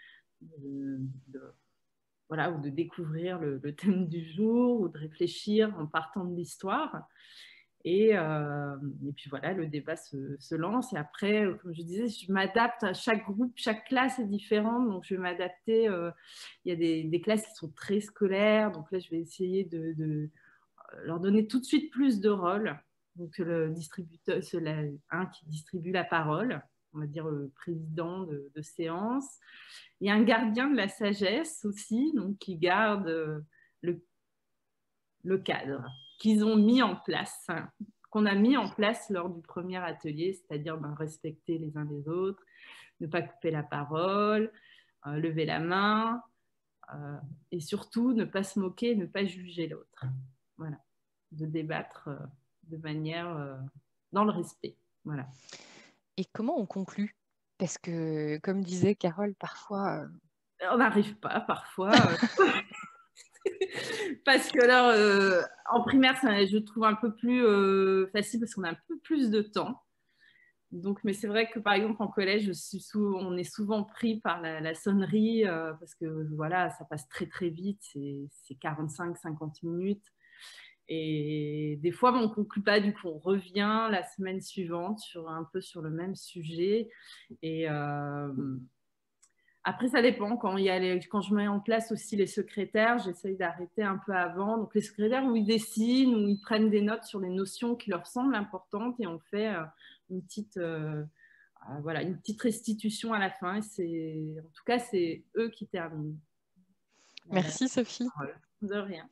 voilà, ou de découvrir le thème du jour, ou de réfléchir en partant de l'histoire. Et puis voilà, le débat se lance. Et après, comme je disais, je m'adapte à chaque groupe, chaque classe est différente. Donc, je vais m'adapter. Il y a des classes qui sont très scolaires. Donc là, je vais essayer de leur donner tout de suite plus de rôles. Donc, le distributeur, c'est un qui distribue la parole, on va dire le président de séance. Il y a un gardien de la sagesse aussi, donc qui garde le cadre qu'ils ont mis en place, qu'on a mis en place lors du premier atelier, c'est-à-dire respecter les uns les autres, ne pas couper la parole, lever la main, et surtout ne pas se moquer, ne pas juger l'autre. Voilà, de débattre de manière dans le respect. Voilà. Et comment on conclut? Parce que, comme disait Carole, parfois... On n'arrive pas, parfois. Parce que là, en primaire, je trouve un peu plus facile parce qu'on a un peu plus de temps. Donc, mais c'est vrai que par exemple en collège, on est souvent pris par la sonnerie parce que voilà, ça passe très très vite, c'est 45-50 minutes. Et des fois, on ne conclut pas, du coup, on revient la semaine suivante un peu sur le même sujet. Et après, ça dépend. Quand je mets en place aussi les secrétaires, j'essaye d'arrêter un peu avant. Donc, les secrétaires où ils dessinent, où ils prennent des notes sur les notions qui leur semblent importantes et on fait une petite restitution à la fin. En tout cas, c'est eux qui terminent. Merci Sophie. De rien.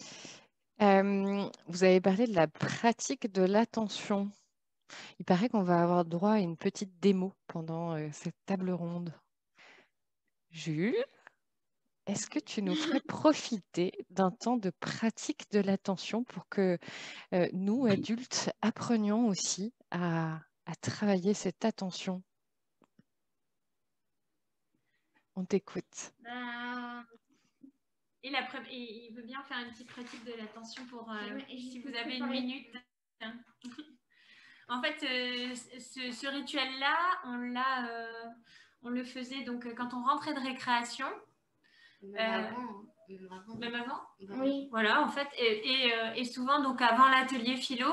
Vous avez parlé de la pratique de l'attention. Il paraît qu'on va avoir droit à une petite démo pendant cette table ronde. Jules, est-ce que tu nous ferais profiter d'un temps de pratique de l'attention pour que nous, adultes, apprenions aussi à travailler cette attention? On t'écoute. Et il veut bien faire une petite pratique de l'attention pour si vous avez une minute. En fait, ce rituel-là, on le faisait donc quand on rentrait de récréation. Même avant. Oui. Voilà, en fait, et souvent donc avant l'atelier philo,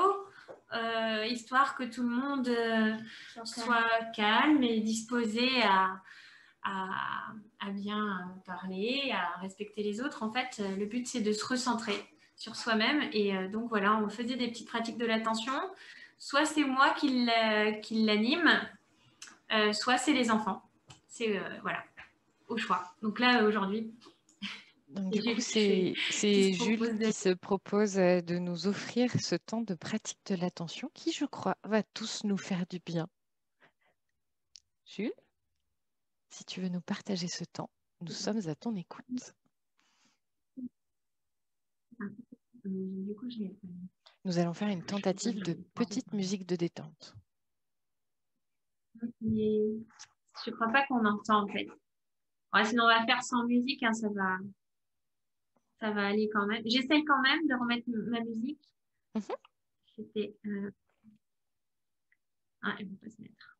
histoire que tout le monde soit calme et disposé à bien parler, à respecter les autres. En fait, le but, c'est de se recentrer sur soi-même. Et donc, voilà, on faisait des petites pratiques de l'attention. Soit c'est moi qui l'anime, soit c'est les enfants. C'est, voilà, au choix. Donc là, aujourd'hui, Donc, du coup, c'est Jules qui se propose de nous offrir ce temps de pratique de l'attention qui, je crois, va tous nous faire du bien. Jules, si tu veux nous partager ce temps, nous sommes à ton écoute. Du coup, nous allons faire une tentative de petite musique de détente. Je crois pas qu'on entend en fait. Ouais, sinon, on va faire sans musique, hein, ça va aller quand même. J'essaye quand même de remettre ma musique. C'était. Ah, elle ne va pas se mettre.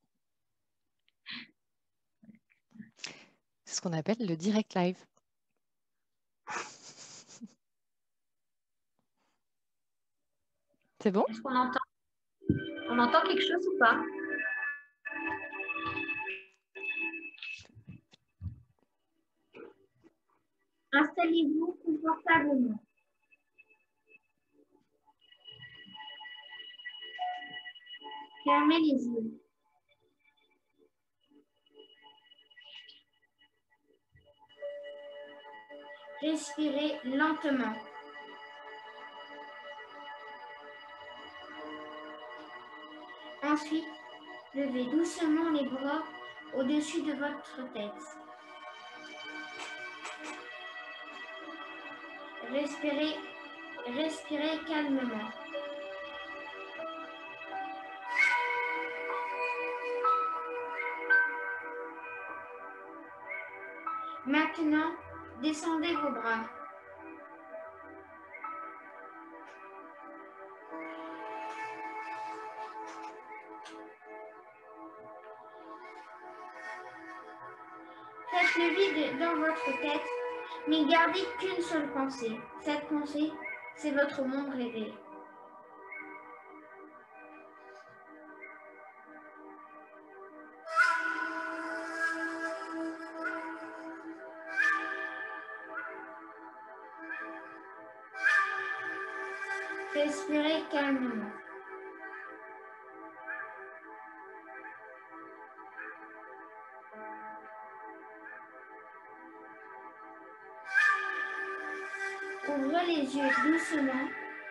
C'est ce qu'on appelle le direct live. C'est bon? Est-ce qu'on entend? On entend quelque chose ou pas? Installez-vous confortablement. Fermez les yeux. Respirez lentement. Ensuite, levez doucement les bras au-dessus de votre tête. Respirez calmement. Maintenant, descendez vos bras. Faites le vide dans votre tête, mais gardez qu'une seule pensée. Cette pensée, c'est votre monde rêvé. Respirez calmement. Ouvrez les yeux doucement.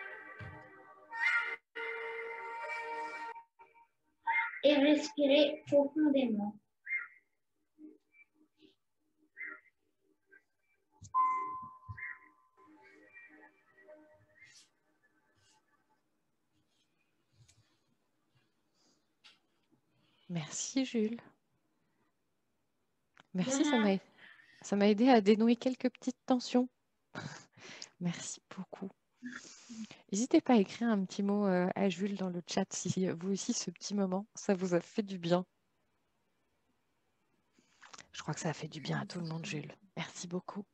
Et respirez profondément. Merci Jules. Merci, ça m'a aidé à dénouer quelques petites tensions. Merci beaucoup. N'hésitez pas à écrire un petit mot à Jules dans le chat si vous aussi ce petit moment, ça vous a fait du bien. Je crois que ça a fait du bien à tout le monde, Jules. Merci beaucoup.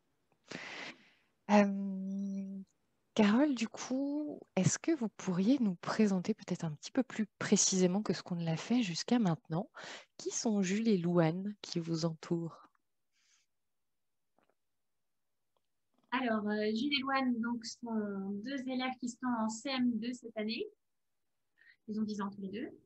Carole, du coup, est-ce que vous pourriez nous présenter peut-être un petit peu plus précisément que ce qu'on l'a fait jusqu'à maintenant? Qui sont Jules et Louane qui vous entourent? Alors, Jules et Louane donc, sont deux élèves qui sont en CM2 cette année. Ils ont 10 ans tous les deux.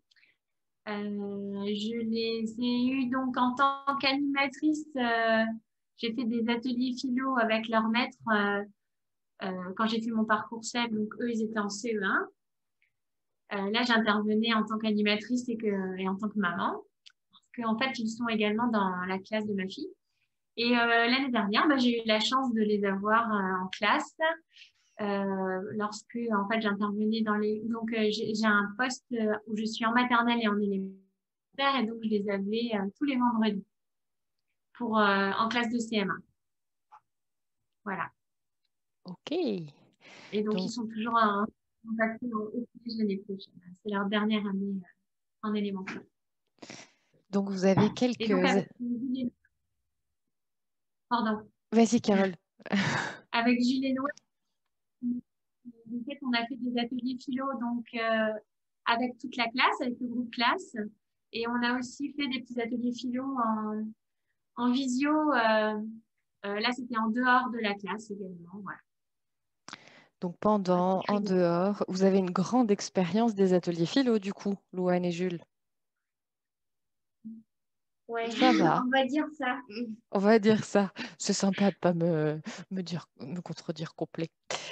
Je les ai eus donc en tant qu'animatrice. J'ai fait des ateliers philo avec leur maître quand j'ai fait mon parcours CEP. Donc, eux, ils étaient en CE1. Là, j'intervenais en tant qu'animatrice et en tant que maman. Parce qu'en fait, ils sont également dans la classe de ma fille. Et l'année dernière, j'ai eu la chance de les avoir en classe lorsque en fait j'intervenais dans les. Donc j'ai un poste où je suis en maternelle et en élémentaire et donc je les avais tous les vendredis pour en classe de CM1. Voilà. Ok. Et donc ils sont toujours en contact au collège l'année prochaine. C'est leur dernière année en élémentaire. Donc vous avez quelques. Et donc avec Pardon. Vas-y, Carole. Avec Jules et Noël, en fait, on a fait des ateliers philo donc, avec toute la classe, avec le groupe classe. Et on a aussi fait des petits ateliers philo en visio. Là, c'était en dehors de la classe également. Voilà. Donc pendant, en dehors, vous avez une grande expérience des ateliers philo du coup, Louane et Jules. Ouais, Ça va. on va dire ça. On va dire ça. C'est sympa de pas me contredire complet.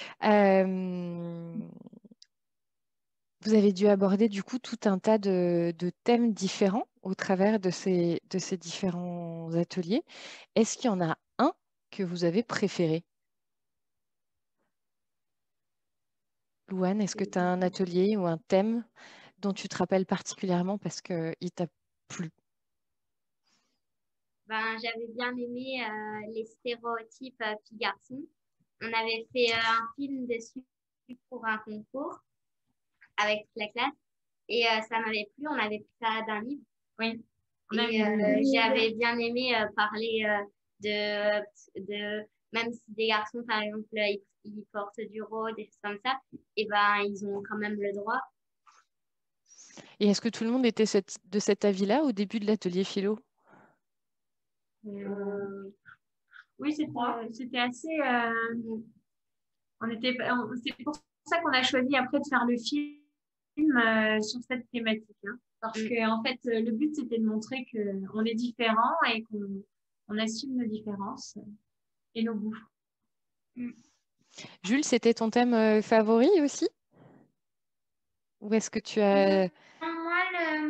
Vous avez dû aborder du coup tout un tas de thèmes différents au travers de ces différents ateliers. Est-ce qu'il y en a un que vous avez préféré? Louane, est-ce que tu as un atelier ou un thème dont tu te rappelles particulièrement parce qu'il t'a plu? Ben, j'avais bien aimé les stéréotypes filles-garçons. On avait fait un film dessus pour un concours avec toute la classe et ça m'avait plu. On avait pris ça d'un livre. Oui. Et j'avais bien aimé parler de même si des garçons par exemple ils portent du rose des choses comme ça, et ben ils ont quand même le droit. Et est-ce que tout le monde était de cet avis-là au début de l'atelier philo? Oui, c'était assez. C'est pour ça qu'on a choisi après de faire le film sur cette thématique. Hein, parce que en fait, le but, c'était de montrer qu'on est différents et qu'on assume nos différences et nos goûts. Jules, c'était ton thème favori aussi? Ou est-ce que tu as... Moi,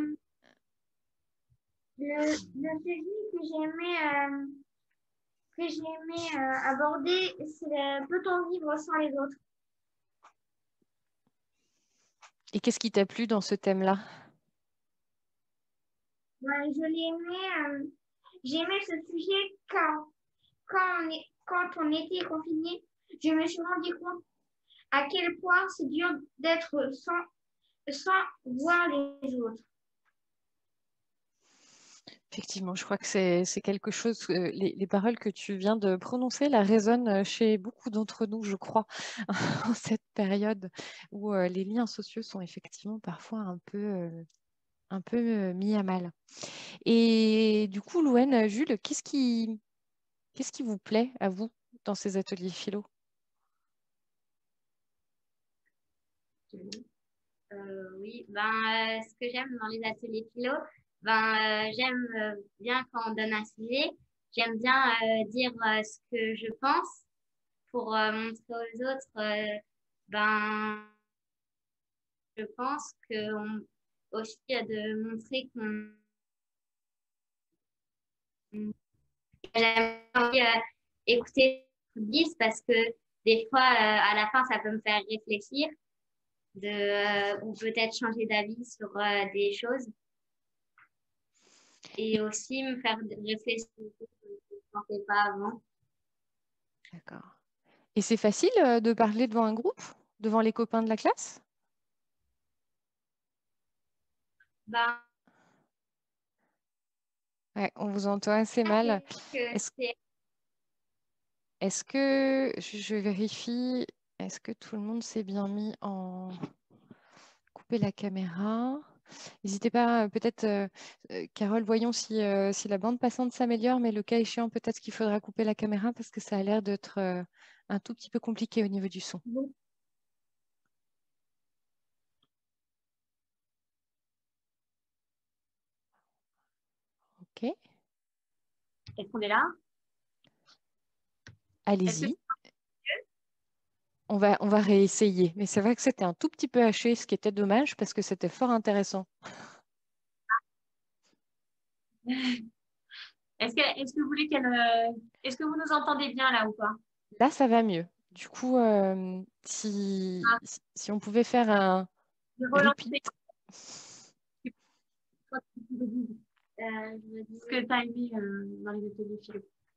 le sujet que j'ai aimé aborder, c'est peut-on vivre sans les autres? Et qu'est-ce qui t'a plu dans ce thème-là? Ouais, j'ai aimé ce sujet quand on était confiné. Je me suis rendu compte à quel point c'est dur d'être sans voir les autres. Effectivement, je crois que c'est quelque chose, les paroles que tu viens de prononcer, là, résonnent chez beaucoup d'entre nous, je crois, en cette période où les liens sociaux sont effectivement parfois un peu mis à mal. Et du coup, Louane, Jules, qu'est-ce qui vous plaît à vous dans ces ateliers philo? Oui, ce que j'aime dans les ateliers philo, j'aime bien quand on donne un sujet. J'aime bien dire ce que je pense pour montrer aux autres. Je pense aussi de montrer qu'on j'aime bien écouter ce qu'ils disent parce que des fois, à la fin, ça peut me faire réfléchir ou peut-être changer d'avis sur des choses et aussi me faire réfléchir sur des choses que je ne pensais pas avant. D'accord. Et c'est facile de parler devant un groupe, devant les copains de la classe? Ben, Ouais, on vous entend assez mal. Est-ce que je vérifie, est-ce que tout le monde s'est bien mis en couper la caméra? N'hésitez pas, peut-être, Carole, voyons si la bande passante s'améliore, mais le cas échéant, peut-être qu'il faudra couper la caméra parce que ça a l'air d'être un tout petit peu compliqué au niveau du son. Ok, Est-ce qu'on est là? allez-y. On va réessayer. Mais c'est vrai que c'était un tout petit peu haché, ce qui était dommage parce que c'était fort intéressant. Est-ce que vous voulez est-ce que vous nous entendez bien là ou pas? Là, ça va mieux. Du coup, si on pouvait faire un repeat. Ce que tu as aimé dans les ateliers philo.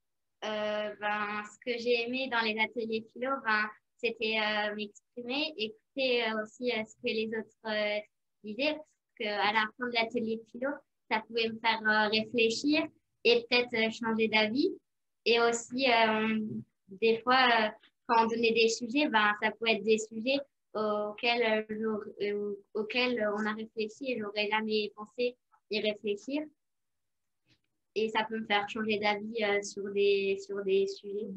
Ce que j'ai aimé dans les ateliers philo, c'était m'exprimer, écouter aussi ce que les autres disaient, parce qu'à la fin de l'atelier philo, ça pouvait me faire réfléchir et peut-être changer d'avis. Et aussi, des fois, quand on donnait des sujets, ça peut être des sujets auxquels on a réfléchi et j'aurais jamais pensé y réfléchir. et ça peut me faire changer d'avis sur des sujets.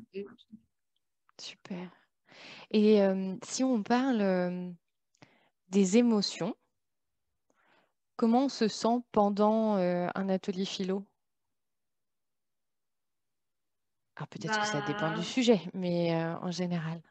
Super. Et si on parle des émotions, comment on se sent pendant un atelier philo? Alors peut-être que ça dépend du sujet, mais en général.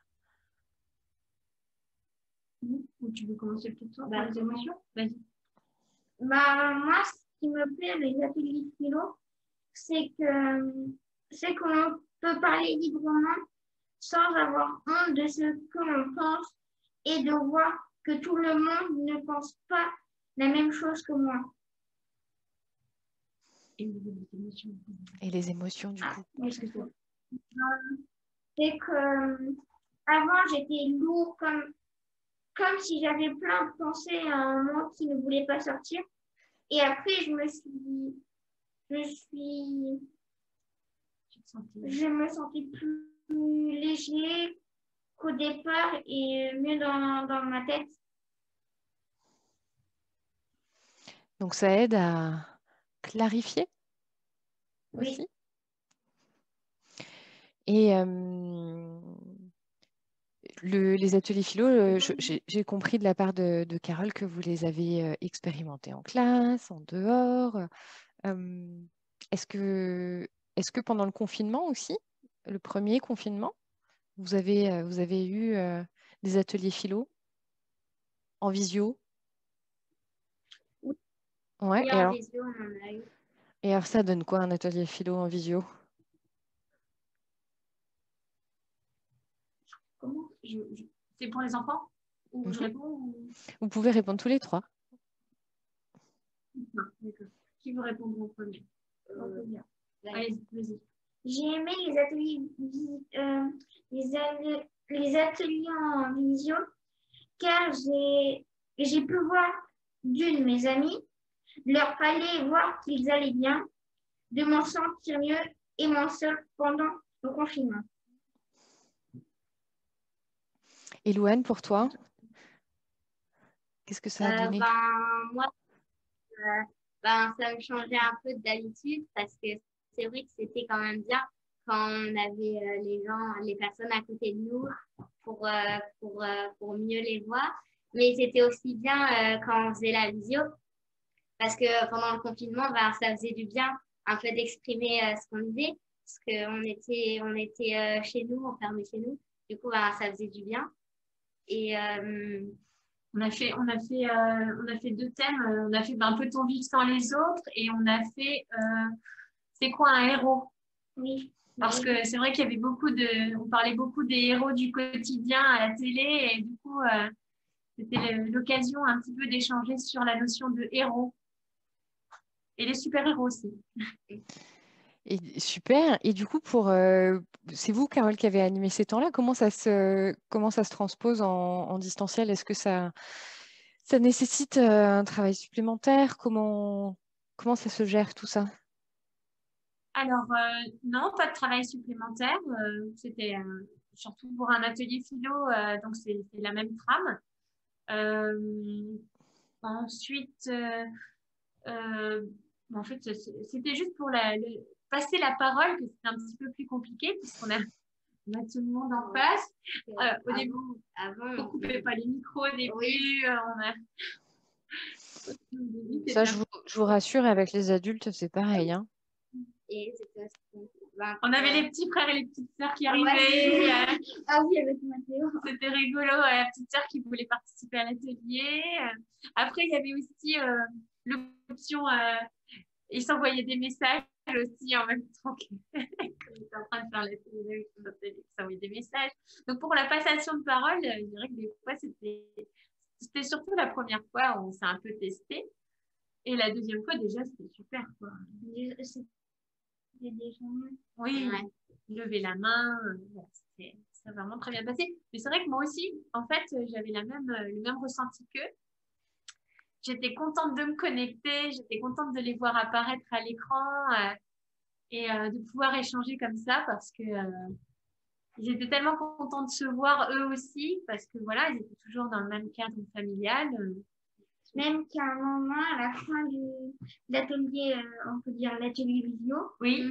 Ou tu veux commencer plutôt par les émotions? Vas-y. Moi, ce qui me plaît avec les ateliers de philo, c'est qu'on peut parler librement sans avoir honte de ce que l'on pense et de voir que tout le monde ne pense pas la même chose que moi. Et les émotions, du coup? C'est que avant, j'étais lourd comme si j'avais plein de pensées à un moment qui ne voulait pas sortir. Et après, je me sentais plus léger qu'au départ et mieux dans ma tête. Donc ça aide à clarifier aussi. Oui. Et les ateliers philo, j'ai compris de la part de Carole que vous les avez expérimentés en classe, en dehors. Est-ce que pendant le confinement aussi, le premier confinement, vous avez eu des ateliers philo en visio? Oui. Ouais. Et en visio, on en a eu. Et alors ça donne quoi un atelier philo en visio? Comment? C'est pour les enfants? Ou je réponds ou... Vous pouvez répondre tous les trois. Non, d'accord. Qui veut répondre en premier? Allez, vas-y. J'ai aimé les ateliers en visio car j'ai pu voir d'une mes amies, leur parler et voir qu'ils allaient bien, de m'en sentir mieux et m'en seul pendant le confinement. Et Louane, pour toi, qu'est-ce que ça a donné? Moi, ça me changeait un peu d'habitude parce que c'est vrai que c'était quand même bien quand on avait les personnes à côté de nous pour mieux les voir. Mais c'était aussi bien quand on faisait la visio parce que pendant le confinement, ça faisait du bien un peu d'exprimer ce qu'on disait parce qu'on était chez nous, enfermés chez nous. Du coup, ça faisait du bien. Et on a fait 2 thèmes. On a fait un peu ton vivre sans les autres et on a fait c'est quoi un héros? Oui. Parce que c'est vrai qu'il y avait on parlait beaucoup des héros du quotidien à la télé et du coup c'était l'occasion un petit peu d'échanger sur la notion de héros et les super-héros aussi. Et super. Et du coup, c'est vous, Carole, qui avez animé ces temps-là. Comment ça se transpose en distanciel? Est-ce que ça nécessite un travail supplémentaire? Comment ça se gère tout ça? Alors, non, pas de travail supplémentaire. C'était surtout pour un atelier philo, donc c'est la même trame. Ensuite, en fait, c'était juste pour passer la parole que c'était un petit peu plus compliqué puisqu'on a tout le monde en face. Au début, on ne coupait pas les micros au début. Oui. Ça, je vous rassure, avec les adultes, c'est pareil. Hein. Et on avait les petits frères et les petites sœurs qui arrivaient. Ah oui, avec Mathéo. C'était rigolo, la petite sœur qui voulait participer à l'atelier. Après, il y avait aussi l'option, ils s'envoyaient des messages aussi en même temps qu'ils étaient en train de faire l'atelier, ils s'envoyaient des messages. Donc, pour la passation de parole, je dirais que des fois, c'était surtout la première fois où on s'est un peu testé. Et la deuxième fois, déjà, c'était super. Quoi. Oui, lever la main, ça a vraiment très bien passé. Mais c'est vrai que moi aussi, en fait, j'avais le même ressenti qu'eux. J'étais contente de me connecter, j'étais contente de les voir apparaître à l'écran et de pouvoir échanger comme ça parce que ils étaient tellement contents de se voir eux aussi parce que voilà, ils étaient toujours dans le même cadre familial. même qu'à un moment, à la fin de l'atelier, on peut dire l'atelier vidéo, Oui.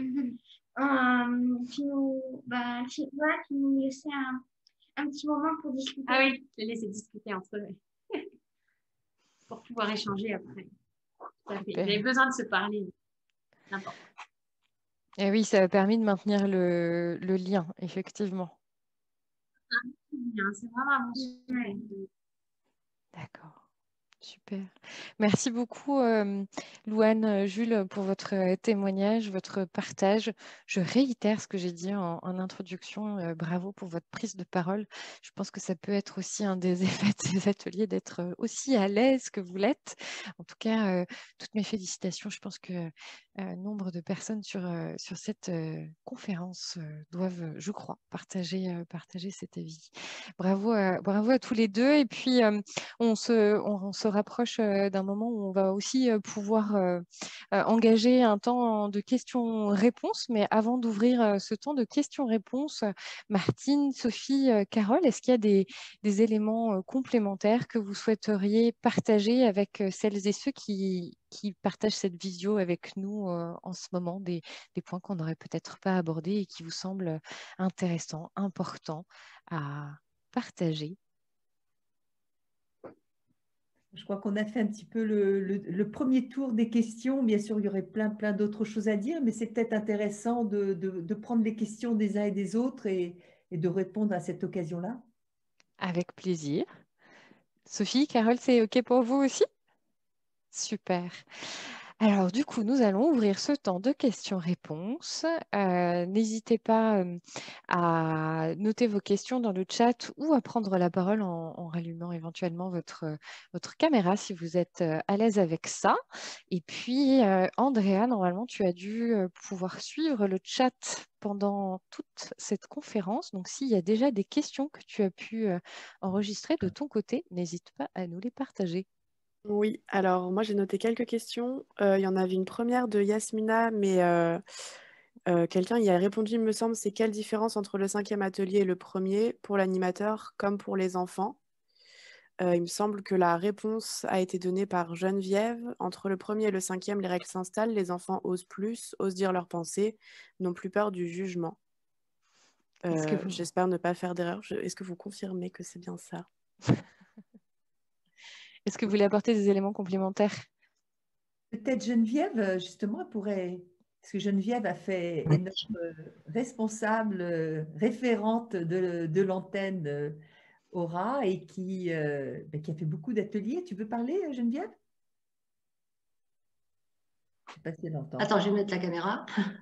tu nous laissais un petit moment pour discuter. Ah oui, je les laisser discuter entre eux. Pour pouvoir échanger après. Ils avaient besoin de se parler. N'importe. Et oui, ça a permis de maintenir le lien, effectivement. C'est vraiment un bon sujet. D'accord. Super. Merci beaucoup, Louane, Jules, pour votre témoignage, votre partage. Je réitère ce que j'ai dit en introduction. Bravo pour votre prise de parole. Je pense que ça peut être aussi un des effets de ces ateliers, d'être aussi à l'aise que vous l'êtes. En tout cas, toutes mes félicitations. Je pense que nombre de personnes sur cette conférence doivent, je crois, partager cet avis. Bravo à tous les deux. Et puis, on se rapproche d'un moment où on va aussi pouvoir engager un temps de questions-réponses. Mais avant d'ouvrir ce temps de questions-réponses, Martine, Sophie, Carole, est-ce qu'il y a des éléments complémentaires que vous souhaiteriez partager avec celles et ceux qui partagent cette visio avec nous en ce moment, des points qu'on n'aurait peut-être pas abordés et qui vous semblent intéressants, importants à partager? Je crois qu'on a fait un petit peu le premier tour des questions. Bien sûr, il y aurait plein d'autres choses à dire, mais c'est peut-être intéressant de prendre les questions des uns et des autres et de répondre à cette occasion-là. Avec plaisir. Sophie, Carole, c'est OK pour vous aussi? Super. Alors, du coup, nous allons ouvrir ce temps de questions-réponses. N'hésitez pas à noter vos questions dans le chat ou à prendre la parole en rallumant éventuellement votre caméra si vous êtes à l'aise avec ça. Et puis, Andrea, normalement, tu as dû pouvoir suivre le chat pendant toute cette conférence. Donc, s'il y a déjà des questions que tu as pu enregistrer de ton côté, n'hésite pas à nous les partager. Oui, alors moi j'ai noté quelques questions. Il y en avait une première de Yasmina, mais quelqu'un y a répondu, il me semble, c'est quelle différence entre le 5e atelier et le premier pour l'animateur comme pour les enfants? Il me semble que la réponse a été donnée par Geneviève. Entre le premier et le 5e, les règles s'installent, les enfants osent plus, osent dire leurs pensées, n'ont plus peur du jugement. J'espère ne pas faire d'erreur. Est-ce que vous confirmez que c'est bien ça? Est-ce que vous voulez apporter des éléments complémentaires? Peut-être Geneviève, justement, pourrait, parce que Geneviève est notre responsable référente de l'antenne Aura et qui a fait beaucoup d'ateliers. Tu veux parler, Geneviève? Je ne sais pas si elle entend. Attends, je vais mettre la caméra.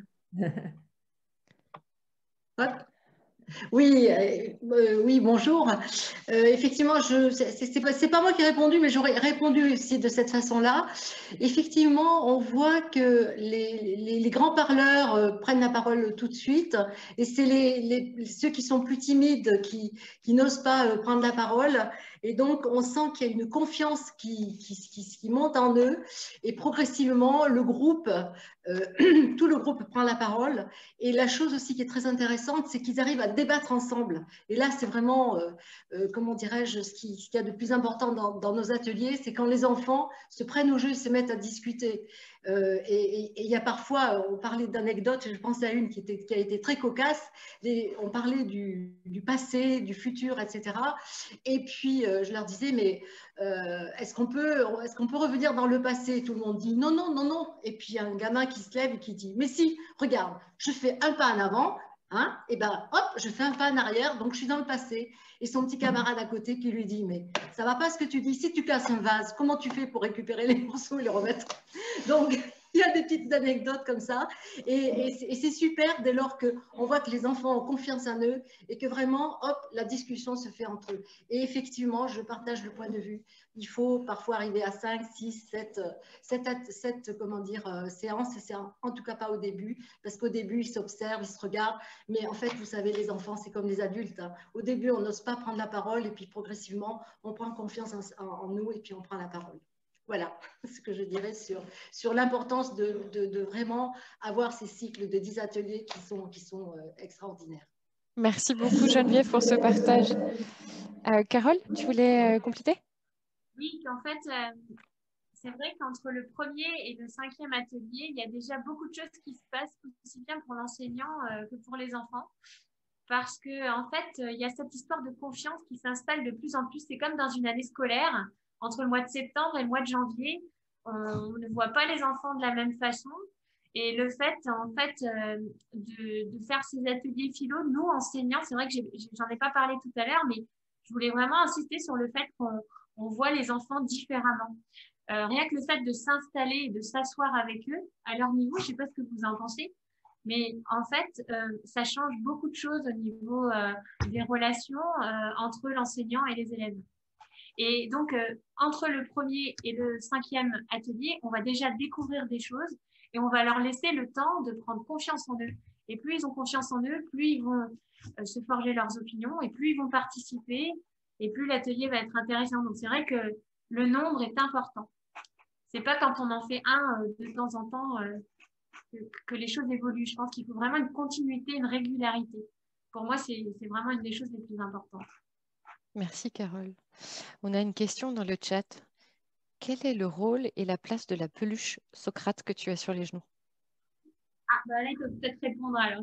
Hop. Oui, oui, bonjour. Effectivement, c'est pas moi qui ai répondu, mais j'aurais répondu aussi de cette façon-là. Effectivement, on voit que les grands parleurs prennent la parole tout de suite, et c'est ceux qui sont plus timides qui n'osent pas prendre la parole. Et donc, on sent qu'il y a une confiance qui monte en eux, et progressivement, le groupe, tout le groupe prend la parole. Et la chose aussi qui est très intéressante, c'est qu'ils arrivent à débattre ensemble. Et là, c'est vraiment, comment dirais-je, ce qu'il y a de plus important dans nos ateliers, c'est quand les enfants se prennent au jeu et se mettent à discuter. Et il y a parfois, on parlait d'anecdotes, je pense à une qui a été très cocasse, on parlait du passé, du futur, etc. Et puis, je leur disais, mais est-ce qu'on peut revenir dans le passé? Tout le monde dit non, non, non, non. Et puis, il y a un gamin qui se lève et qui dit, mais si, regarde, je fais un pas en avant, hein, et ben hop, je fais un pas en arrière, donc je suis dans le passé. Et son petit camarade à côté qui lui dit, mais ça va pas ce que tu dis, si tu casses un vase, comment tu fais pour récupérer les morceaux et les remettre? Donc, il y a des petites anecdotes comme ça. Et c'est super dès lors qu'on voit que les enfants ont confiance en eux et que vraiment, hop, la discussion se fait entre eux. Et effectivement, je partage le point de vue. Il faut parfois arriver à 5, 6, 7 comment dire, séances, et c'est en tout cas pas au début, parce qu'au début, ils s'observent, ils se regardent. Mais en fait, vous savez, les enfants, c'est comme les adultes, hein. Au début, on n'ose pas prendre la parole, et puis progressivement, on prend confiance en nous, et puis on prend la parole. Voilà ce que je dirais sur l'importance de vraiment avoir ces cycles de 10 ateliers qui sont extraordinaires. Merci beaucoup Geneviève pour ce partage. Carole, tu voulais compléter? Oui, qu'en fait, c'est vrai qu'entre le premier et le 5e atelier, il y a déjà beaucoup de choses qui se passent aussi bien pour l'enseignant que pour les enfants. Parce que en fait, il y a cette histoire de confiance qui s'installe de plus en plus. C'est comme dans une année scolaire, entre le mois de septembre et le mois de janvier, on ne voit pas les enfants de la même façon. Et le fait, en fait, de faire ces ateliers philo, nous, enseignants, c'est vrai que j'en ai pas parlé tout à l'heure, mais je voulais vraiment insister sur le fait qu'on voit les enfants différemment. Rien que le fait de s'installer et de s'asseoir avec eux à leur niveau, je ne sais pas ce que vous en pensez, mais en fait, ça change beaucoup de choses au niveau des relations entre l'enseignant et les élèves. Et donc, entre le premier et le 5e atelier, on va déjà découvrir des choses et on va leur laisser le temps de prendre confiance en eux. Et plus ils ont confiance en eux, plus ils vont se forger leurs opinions et plus ils vont participer et plus l'atelier va être intéressant. Donc, c'est vrai que le nombre est important. C'est pas quand on en fait un de temps en temps que les choses évoluent. Je pense qu'il faut vraiment une continuité, une régularité. Pour moi, c'est vraiment une des choses les plus importantes. Merci, Carole. On a une question dans le chat. Quel est le rôle et la place de la peluche Socrate que tu as sur les genoux? Ah, bah là, il faut peut-être répondre alors.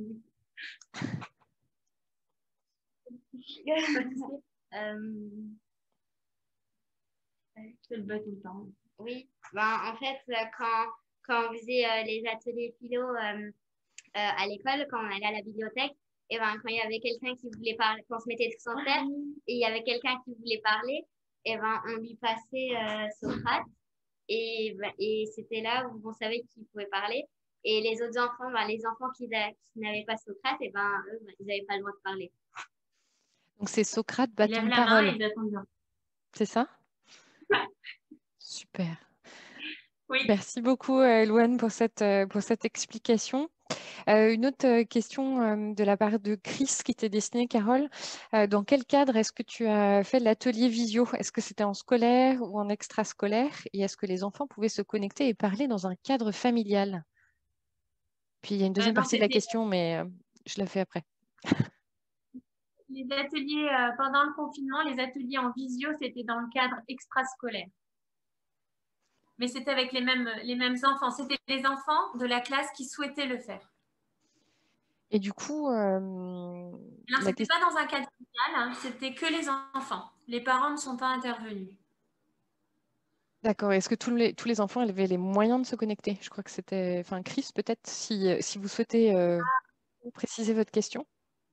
Je te le bats tout le temps. Oui, ben, en fait, quand on faisait les ateliers philo à l'école, quand on allait à la bibliothèque, et ben, quand il y avait quelqu'un qui voulait parler, quand on se mettait tous en tête, et il y avait quelqu'un qui voulait parler, et ben, on lui passait Socrate, et c'était là où on savait qu'il pouvait parler. Et les autres enfants, ben, les enfants qui n'avaient pas Socrate, et ben, eux, ben, ils n'avaient pas le droit de parler. Donc, c'est Socrate, Ils bâton lèvent de la main parole. et ils attendent bien. C'est ça? Ouais. Super. Oui. Merci beaucoup, Louane, pour cette explication. Une autre question de la part de Chris qui t'est destinée, Carole. Dans quel cadre est-ce que tu as fait l'atelier visio? Est-ce que c'était en scolaire ou en extrascolaire? Et est-ce que les enfants pouvaient se connecter et parler dans un cadre familial? Puis il y a une deuxième partie de la question, mais je la fais après. Les ateliers pendant le confinement, les ateliers en visio, c'était dans le cadre extrascolaire. Mais c'était avec les mêmes enfants. C'était les enfants de la classe qui souhaitaient le faire. Et du coup, non, ce n'était pas dans un cadre familial, hein, c'était que les enfants. Les parents ne sont pas intervenus. D'accord. Est-ce que tous les enfants avaient les moyens de se connecter? Je crois que c'était... Enfin, Chris, peut-être, si vous souhaitez préciser votre question.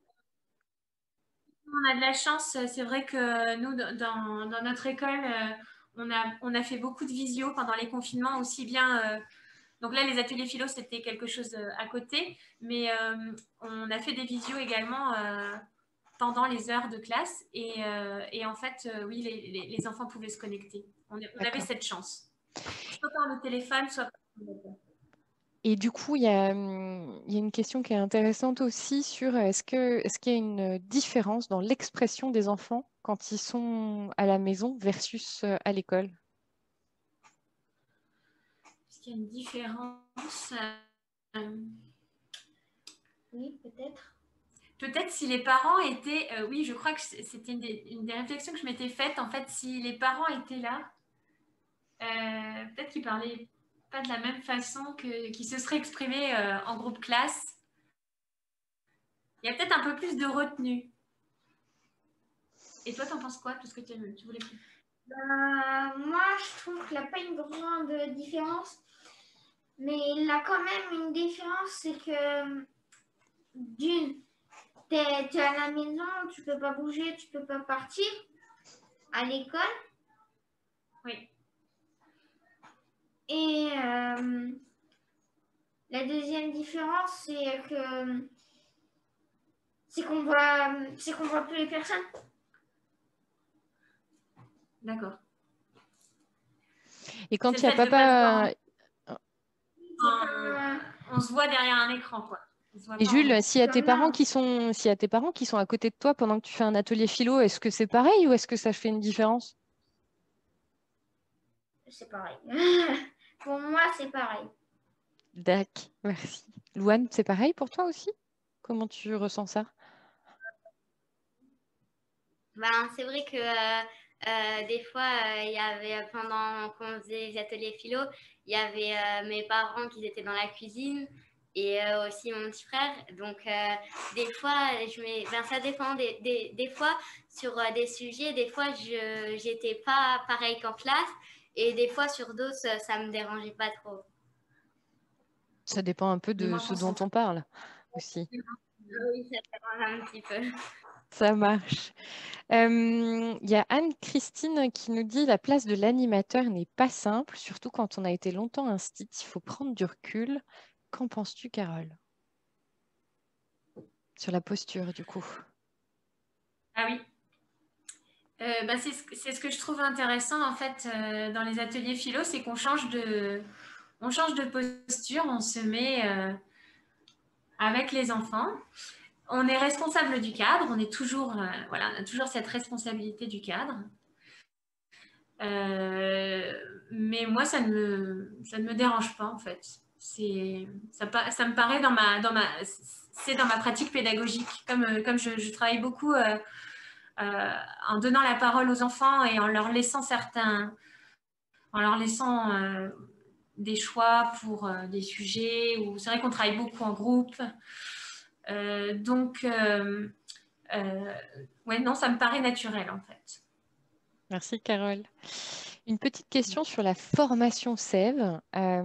On a de la chance. C'est vrai que nous, dans notre école, on a fait beaucoup de visio pendant les confinements, aussi bien... donc là, les ateliers philo, c'était quelque chose à côté, mais on a fait des visios également pendant les heures de classe. Et en fait, oui, les enfants pouvaient se connecter. On avait cette chance. Soit par le téléphone, soit par l'ordinateur. Et du coup, il y a une question qui est intéressante aussi sur est-ce qu'il y a une différence dans l'expression des enfants quand ils sont à la maison versus à l'école? Est-ce qu'il y a une différence? Oui, peut-être. Peut-être si les parents étaient... oui, je crois que c'était une des réflexions que je m'étais faite. En fait, si les parents étaient là, peut-être qu'ils parlaient pas de la même façon qu'ils se seraient exprimés en groupe classe. Il y a peut-être un peu plus de retenue. Et toi, t'en penses quoi, tout ce que tu voulais dire? Moi, je trouve qu'il n'y a pas une grande différence. Mais il y a quand même une différence, c'est que d'une, tu es à la maison, tu peux pas bouger, tu peux pas partir à l'école. Oui. Et la deuxième différence, c'est qu'on voit plus les personnes. D'accord. Et quand il n'y a papa... On se voit derrière un écran, quoi. Et Jules, s'il y a tes parents qui sont à côté de toi pendant que tu fais un atelier philo, est-ce que c'est pareil ou est-ce que ça fait une différence? C'est pareil. Pour moi, c'est pareil. D'accord, merci. Louane, c'est pareil pour toi aussi? Comment tu ressens ça? Ben, c'est vrai que Des fois, il y avait, pendant qu'on faisait les ateliers philo, il y avait mes parents qui étaient dans la cuisine et aussi mon petit frère. Donc, des fois, ça dépend. Des fois, sur des sujets, des fois, je n'étais pas pareil qu'en classe. Et des fois, sur d'autres, ça ne me dérangeait pas trop. Ça dépend un peu de ce dont on parle aussi. Oui, ça dérange un petit peu. Ça marche. Il y a Anne-Christine qui nous dit « La place de l'animateur n'est pas simple, surtout quand on a été longtemps instit. Il faut prendre du recul. » Qu'en penses-tu, Carole? Sur la posture, du coup. Ah oui. C'est ce que je trouve intéressant en fait dans les ateliers philo, c'est qu'on change de posture, on se met avec les enfants. On est responsable du cadre, on est toujours, voilà, on a toujours cette responsabilité du cadre. Mais moi, ça ne me dérange pas en fait. Ça me paraît c'est dans ma pratique pédagogique. Comme je travaille beaucoup en donnant la parole aux enfants et en leur laissant des choix pour des sujets où c'est vrai qu'on travaille beaucoup en groupe. Ouais, non, ça me paraît naturel en fait. Merci, Carole. Une petite question sur la formation SEV.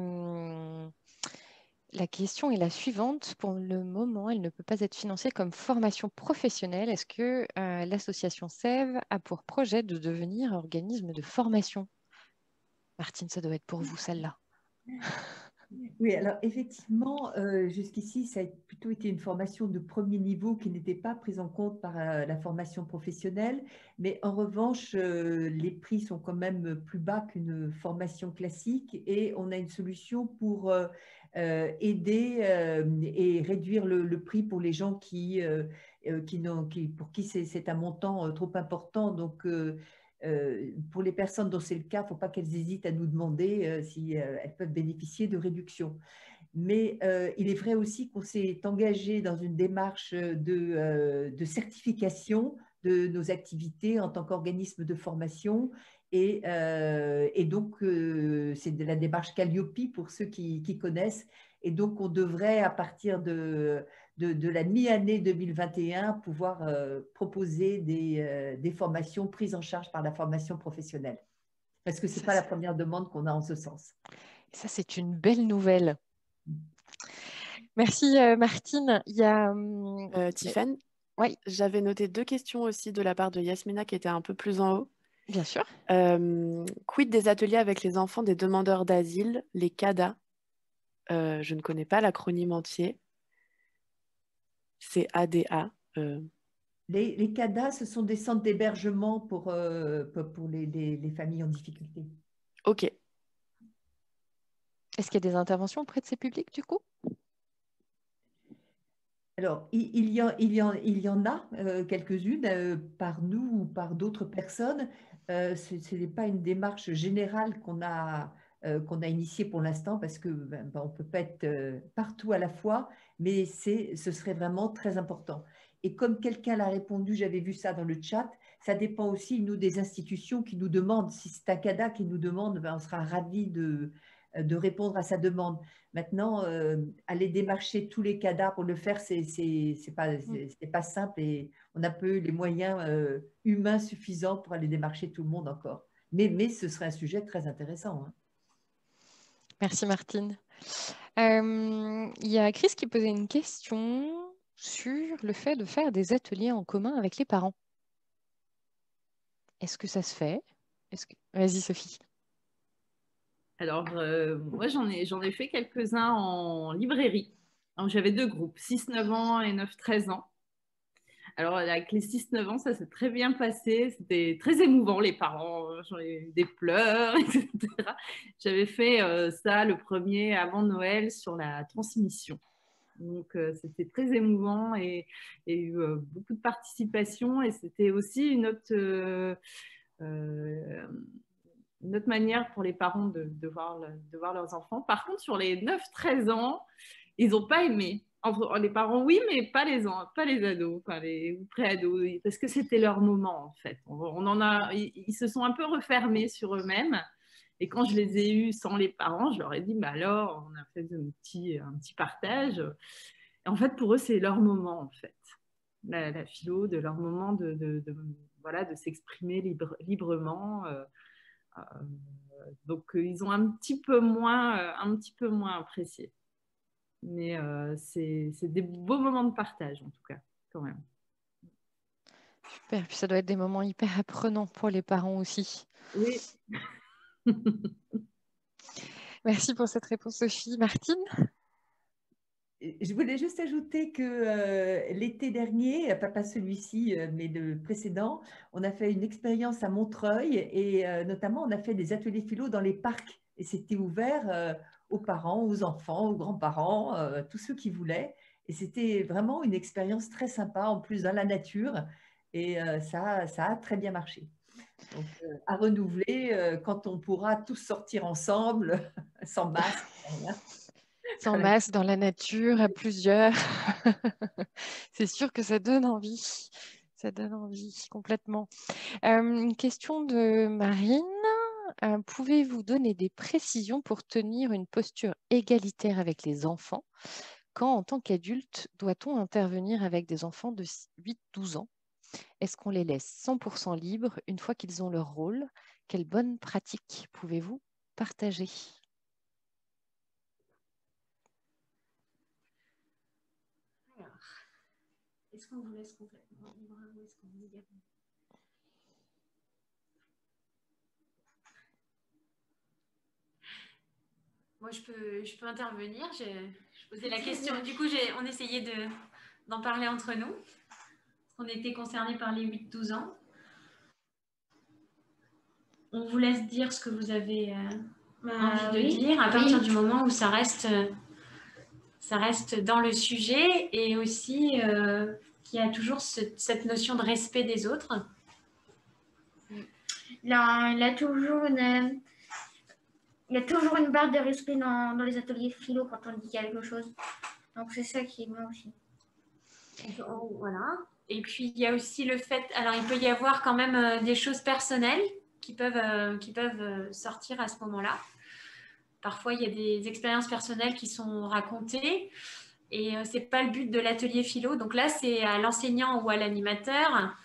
La question est la suivante. Pour le moment, elle ne peut pas être financée comme formation professionnelle. Est-ce que l'association SEV a pour projet de devenir organisme de formation? Martine, ça doit être pour vous, celle-là. Oui, alors effectivement, jusqu'ici, ça a plutôt été une formation de premier niveau qui n'était pas prise en compte par la formation professionnelle. Mais en revanche, les prix sont quand même plus bas qu'une formation classique et on a une solution pour aider et réduire le prix pour les gens pour qui c'est un montant trop important. Donc, pour les personnes dont c'est le cas, il ne faut pas qu'elles hésitent à nous demander si elles peuvent bénéficier de réductions. Mais il est vrai aussi qu'on s'est engagé dans une démarche de certification de nos activités en tant qu'organisme de formation. Et donc, c'est de la démarche Calliope pour ceux qui connaissent. Et donc, on devrait, à partir de la mi-année 2021, pouvoir proposer des formations prises en charge par la formation professionnelle. Parce que ce n'est pas la première demande qu'on a en ce sens. Ça, c'est une belle nouvelle. Merci, Martine. Il y a Tiffaine, oui. J'avais noté 2 questions aussi de la part de Yasmina qui étaient un peu plus en haut. Bien sûr. Quid des ateliers avec les enfants des demandeurs d'asile, les CADA? Je ne connais pas l'acronyme entier. C'est ADA. Les CADA, ce sont des centres d'hébergement pour les familles en difficulté. Ok. Est-ce qu'il y a des interventions auprès de ces publics, du coup? Alors, il y en a quelques-unes par nous ou par d'autres personnes. Ce n'est pas une démarche générale qu'on a initiée pour l'instant parce qu'on ne peut pas être partout à la fois, mais ce serait vraiment très important. Et comme quelqu'un l'a répondu, j'avais vu ça dans le chat, ça dépend aussi, nous, des institutions qui nous demandent. Si c'est un CADA qui nous demande, on sera ravis de répondre à sa demande. Maintenant, aller démarcher tous les CADA pour le faire, c'est pas simple et on n'a pas eu les moyens humains suffisants pour aller démarcher tout le monde encore. Mais ce serait un sujet très intéressant. Hein. Merci, Martine. Il y a Chris qui posait une question sur le fait de faire des ateliers en commun avec les parents. Est-ce que ça se fait? Vas-y, Sophie. Alors, moi, j'en ai fait quelques-uns en librairie. J'avais 2 groupes, 6-9 ans et 9-13 ans. Alors, avec les 6-9 ans, ça s'est très bien passé. C'était très émouvant, les parents. J'en ai eu des pleurs, etc. J'avais fait ça le premier avant Noël sur la transmission. Donc, c'était très émouvant et il y a eu beaucoup de participation. Et c'était aussi une autre manière pour les parents de voir leurs enfants. Par contre, sur les 9-13 ans, ils n'ont pas aimé. Les parents, oui, mais pas les ados, ou pré-ados, parce que c'était leur moment, en fait. Ils se sont un peu refermés sur eux-mêmes. Et quand je les ai eus sans les parents, je leur ai dit, bah alors, on a fait un petit partage. Et en fait, pour eux, c'est leur moment, en fait. La philo, de leur moment voilà, de s'exprimer librement. Donc, ils ont un petit peu moins apprécié. Mais c'est des beaux moments de partage, en tout cas, quand même. Super. Puis ça doit être des moments hyper apprenants pour les parents aussi. Oui. Merci pour cette réponse, Sophie. Martine? Je voulais juste ajouter que l'été dernier, pas celui-ci, mais le précédent, on a fait une expérience à Montreuil et notamment on a fait des ateliers philo dans les parcs et c'était ouvert aux parents, aux enfants, aux grands-parents, tous ceux qui voulaient. Et c'était vraiment une expérience très sympa, en plus dans la nature et ça a très bien marché. Donc, à renouveler quand on pourra tous sortir ensemble, sans masque, rien. Sans masque, dans la nature, à plusieurs. C'est sûr que ça donne envie. Ça donne envie complètement. Une question de Marine. Pouvez-vous donner des précisions pour tenir une posture égalitaire avec les enfants? Quand, en tant qu'adulte, doit-on intervenir avec des enfants de 8-12 ans? Est-ce qu'on les laisse 100% libres une fois qu'ils ont leur rôle? Quelles bonnes pratiques pouvez-vous partager? Est-ce qu'on vous laisse complètement libre ou est-ce qu'on vous garde? Moi, je peux intervenir. Je posais la question. Du coup, on essayait d'en parler entre nous. Parce qu'on était concernés par les 8-12 ans. On vous laisse dire ce que vous avez envie de dire à partir du moment où ça reste dans le sujet et aussi qu'il y a toujours cette notion de respect des autres. Il y a toujours une barre de respect dans les ateliers philo quand on dit quelque chose. Donc c'est ça qui est bon aussi. Voilà. Et puis il y a aussi le fait, alors il peut y avoir quand même des choses personnelles qui peuvent sortir à ce moment-là. Parfois il y a des expériences personnelles qui sont racontées et c'est pas le but de l'atelier philo. Donc là c'est à l'enseignant ou à l'animateur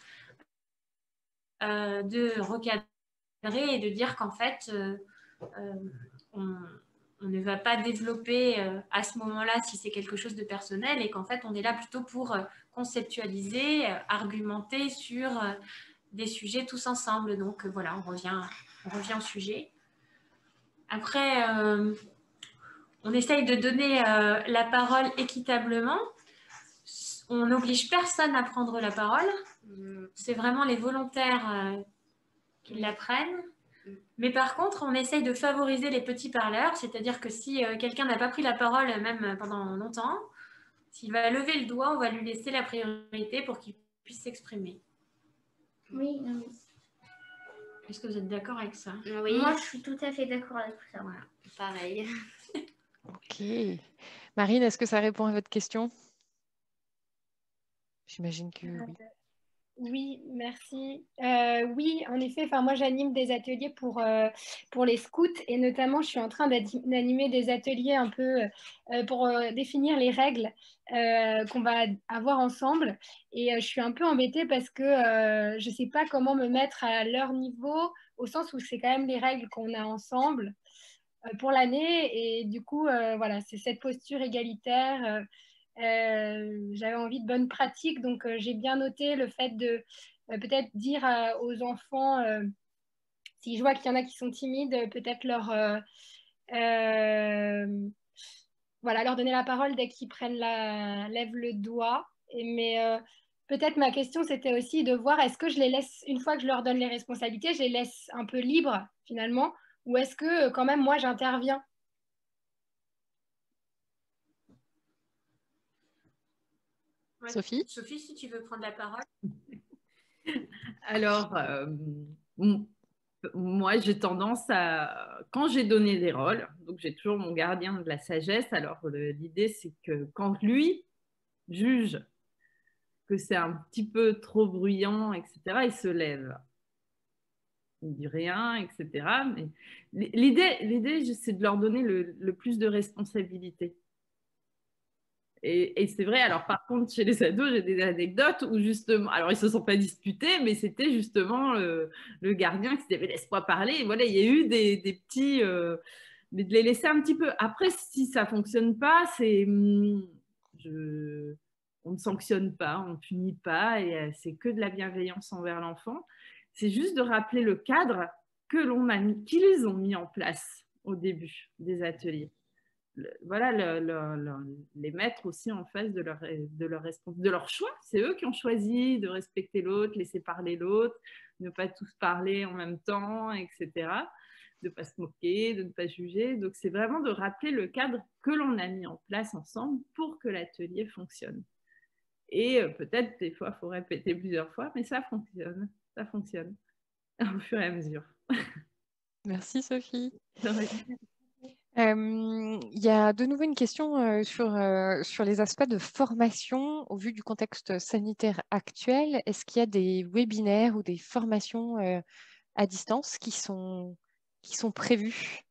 de recadrer et de dire qu'en fait on ne va pas développer à ce moment-là si c'est quelque chose de personnel et qu'en fait on est là plutôt pour conceptualiser, argumenter sur des sujets tous ensemble. Donc voilà, on revient au sujet. Après, on essaye de donner la parole équitablement. On n'oblige personne à prendre la parole. C'est vraiment les volontaires qui la prennent. Mais par contre, on essaye de favoriser les petits parleurs, c'est-à-dire que si quelqu'un n'a pas pris la parole, même pendant longtemps, s'il va lever le doigt, on va lui laisser la priorité pour qu'il puisse s'exprimer. Oui. Est-ce que vous êtes d'accord avec ça? Oui. Moi, je suis tout à fait d'accord avec ça. Voilà, pareil. Ok. Marine, est-ce que ça répond à votre question? J'imagine que oui. Oui, merci. Oui, en effet, moi j'anime des ateliers pour les scouts et notamment je suis en train d'animer des ateliers un peu pour définir les règles qu'on va avoir ensemble. Et je suis un peu embêtée parce que je ne sais pas comment me mettre à leur niveau, au sens où c'est quand même les règles qu'on a ensemble pour l'année. Et du coup, voilà, c'est cette posture égalitaire. J'avais envie de bonnes pratiques, donc j'ai bien noté le fait de peut-être dire aux enfants, si je vois qu'il y en a qui sont timides, peut-être voilà, leur donner la parole dès qu'ils lèvent le doigt. Mais peut-être ma question, c'était aussi de voir, est-ce que je les laisse, une fois que je leur donne les responsabilités, je les laisse un peu libres finalement, ou est-ce que quand même moi j'interviens? Ouais. Sophie? Sophie, si tu veux prendre la parole. Alors, moi, j'ai tendance à, quand j'ai donné des rôles, donc j'ai toujours mon gardien de la sagesse, alors l'idée c'est que quand lui, juge que c'est un petit peu trop bruyant, etc., il se lève. Il ne dit rien, etc. Mais l'idée, c'est de leur donner le plus de responsabilité. Et c'est vrai, alors par contre, chez les ados, j'ai des anecdotes où justement, alors ils ne se sont pas disputés, mais c'était justement le gardien qui se disait, laisse-moi parler. Et voilà, il y a eu des petits... mais de les laisser un petit peu. Après, si ça ne fonctionne pas, on ne sanctionne pas, on ne punit pas, et c'est que de la bienveillance envers l'enfant. C'est juste de rappeler le cadre qu'ils ont mis en place au début des ateliers. Voilà, les mettre aussi en face de leur choix. C'est eux qui ont choisi de respecter l'autre, laisser parler l'autre, ne pas tous parler en même temps, etc. De ne pas se moquer, de ne pas juger. Donc, c'est vraiment de rappeler le cadre que l'on a mis en place ensemble pour que l'atelier fonctionne. Et peut-être, des fois, il faut répéter plusieurs fois, mais ça fonctionne. Ça fonctionne au fur et à mesure. Merci, Sophie. Il y a de nouveau une question sur les aspects de formation au vu du contexte sanitaire actuel. Est-ce qu'il y a des webinaires ou des formations à distance qui sont prévus?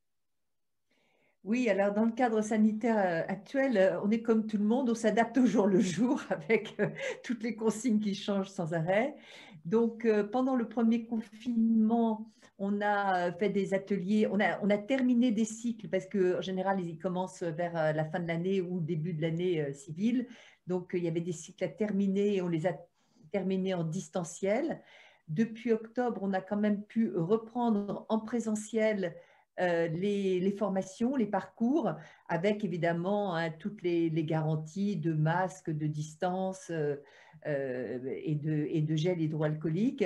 Oui, alors dans le cadre sanitaire actuel, on est comme tout le monde, on s'adapte au jour le jour avec toutes les consignes qui changent sans arrêt. Donc, pendant le premier confinement, on a fait des ateliers, on a terminé des cycles parce qu'en général, ils commencent vers la fin de l'année ou début de l'année civile. Donc, il y avait des cycles à terminer et on les a terminés en distanciel. Depuis octobre, on a quand même pu reprendre en présentiel les formations, les parcours, avec évidemment toutes les garanties de masques, de distance et de gel hydroalcoolique.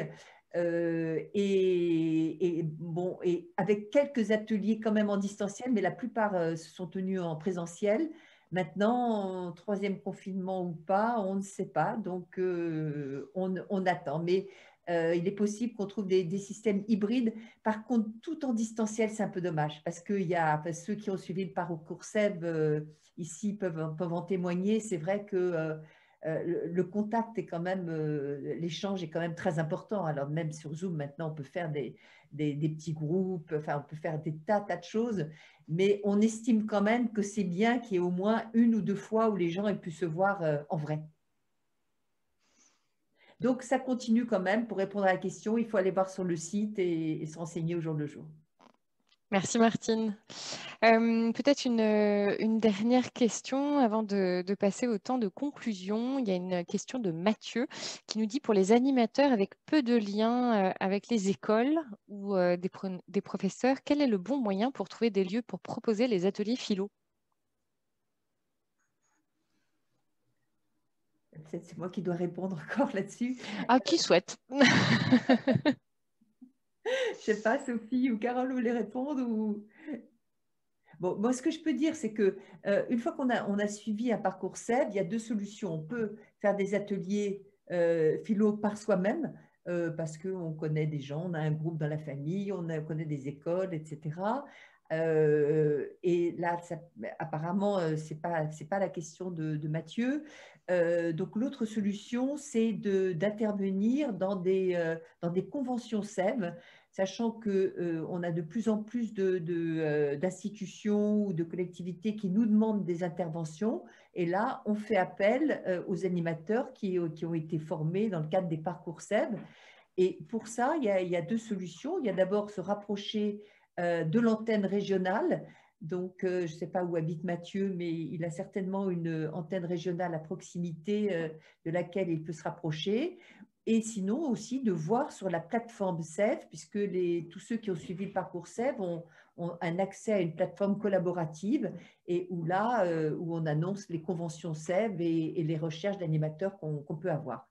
Bon, et avec quelques ateliers quand même en distanciel, mais la plupart se sont tenus en présentiel. Maintenant, troisième confinement ou pas, on ne sait pas, donc on attend. Mais il est possible qu'on trouve des systèmes hybrides. Par contre, tout en distanciel, c'est un peu dommage parce que ceux qui ont suivi le parcours SEB ici peuvent en témoigner. C'est vrai que le contact est quand même, l'échange est quand même très important. Alors même sur Zoom, maintenant, on peut faire des petits groupes, enfin, on peut faire des tas de choses, mais on estime quand même que c'est bien qu'il y ait au moins une ou deux fois où les gens aient pu se voir en vrai. Donc, ça continue quand même. Pour répondre à la question, il faut aller voir sur le site et se renseigner au jour le jour. Merci Martine. Peut-être une dernière question avant de passer au temps de conclusion. Il y a une question de Mathieu qui nous dit pour les animateurs avec peu de liens avec les écoles ou des professeurs, quel est le bon moyen pour trouver des lieux pour proposer les ateliers philo? Peut-être c'est moi qui dois répondre encore là-dessus. Ah, qui souhaite? Je ne sais pas, Sophie ou Carole, vous voulez répondre ou... Bon, moi, ce que je peux dire, c'est que une fois qu'on a suivi un parcours SEB, il y a deux solutions. On peut faire des ateliers philo par soi-même, parce qu'on connaît des gens, on a un groupe dans la famille, on connaît des écoles, etc. Et là, apparemment, ce n'est pas la question de Mathieu. Donc, l'autre solution, c'est d'intervenir dans des conventions SEB, sachant qu'on a de plus en plus d'institutions ou de collectivités qui nous demandent des interventions. Et là, on fait appel aux animateurs qui ont été formés dans le cadre des parcours SEB. Et pour ça, il y a deux solutions. Il y a d'abord se rapprocher de l'antenne régionale. Donc, je ne sais pas où habite Mathieu, mais il a certainement une antenne régionale à proximité de laquelle il peut se rapprocher. Et sinon aussi de voir sur la plateforme SEB, puisque tous ceux qui ont suivi le parcours SEB ont un accès à une plateforme collaborative et où on annonce les conventions SEB et les recherches d'animateurs qu'on peut avoir.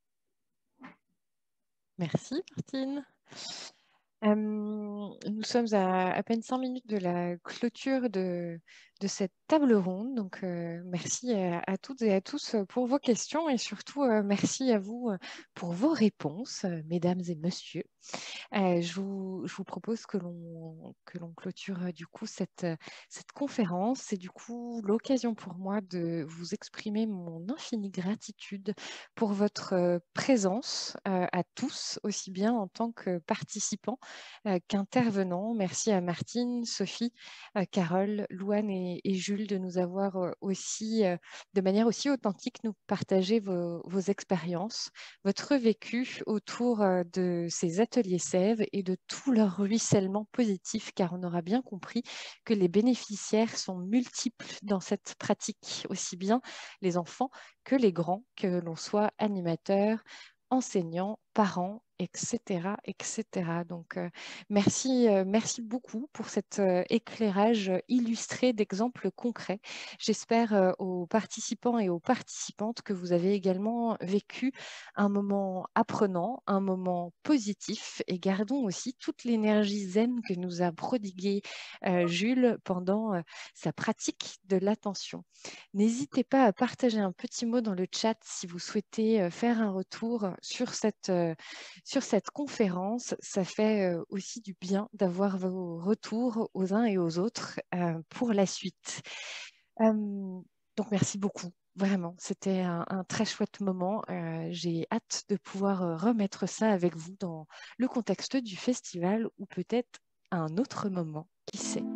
Merci Martine. Nous sommes à peine 5 minutes de la clôture de cette table ronde. Donc, merci à toutes et à tous pour vos questions et surtout, merci à vous pour vos réponses, mesdames et messieurs. Je vous propose que l'on clôture du coup cette conférence. C'est du coup l'occasion pour moi de vous exprimer mon infinie gratitude pour votre présence à tous, aussi bien en tant que participants qu'intervenants. Merci à Martine, Sophie, Carole, Louane et Jules de nous avoir aussi, de manière aussi authentique, nous partager vos expériences, votre vécu autour de ces ateliers sève et de tout leur ruissellement positif, car on aura bien compris que les bénéficiaires sont multiples dans cette pratique, aussi bien les enfants que les grands, que l'on soit animateur, enseignants, parents, etc., etc. Donc, merci beaucoup pour cet éclairage illustré d'exemples concrets. J'espère aux participants et aux participantes que vous avez également vécu un moment apprenant, un moment positif, et gardons aussi toute l'énergie zen que nous a prodiguée Jules pendant sa pratique de l'attention. N'hésitez pas à partager un petit mot dans le chat si vous souhaitez faire un retour sur cette conférence. Ça fait aussi du bien d'avoir vos retours aux uns et aux autres pour la suite. Donc, merci beaucoup. Vraiment, c'était un très chouette moment. J'ai hâte de pouvoir remettre ça avec vous dans le contexte du festival ou peut-être à un autre moment, qui sait.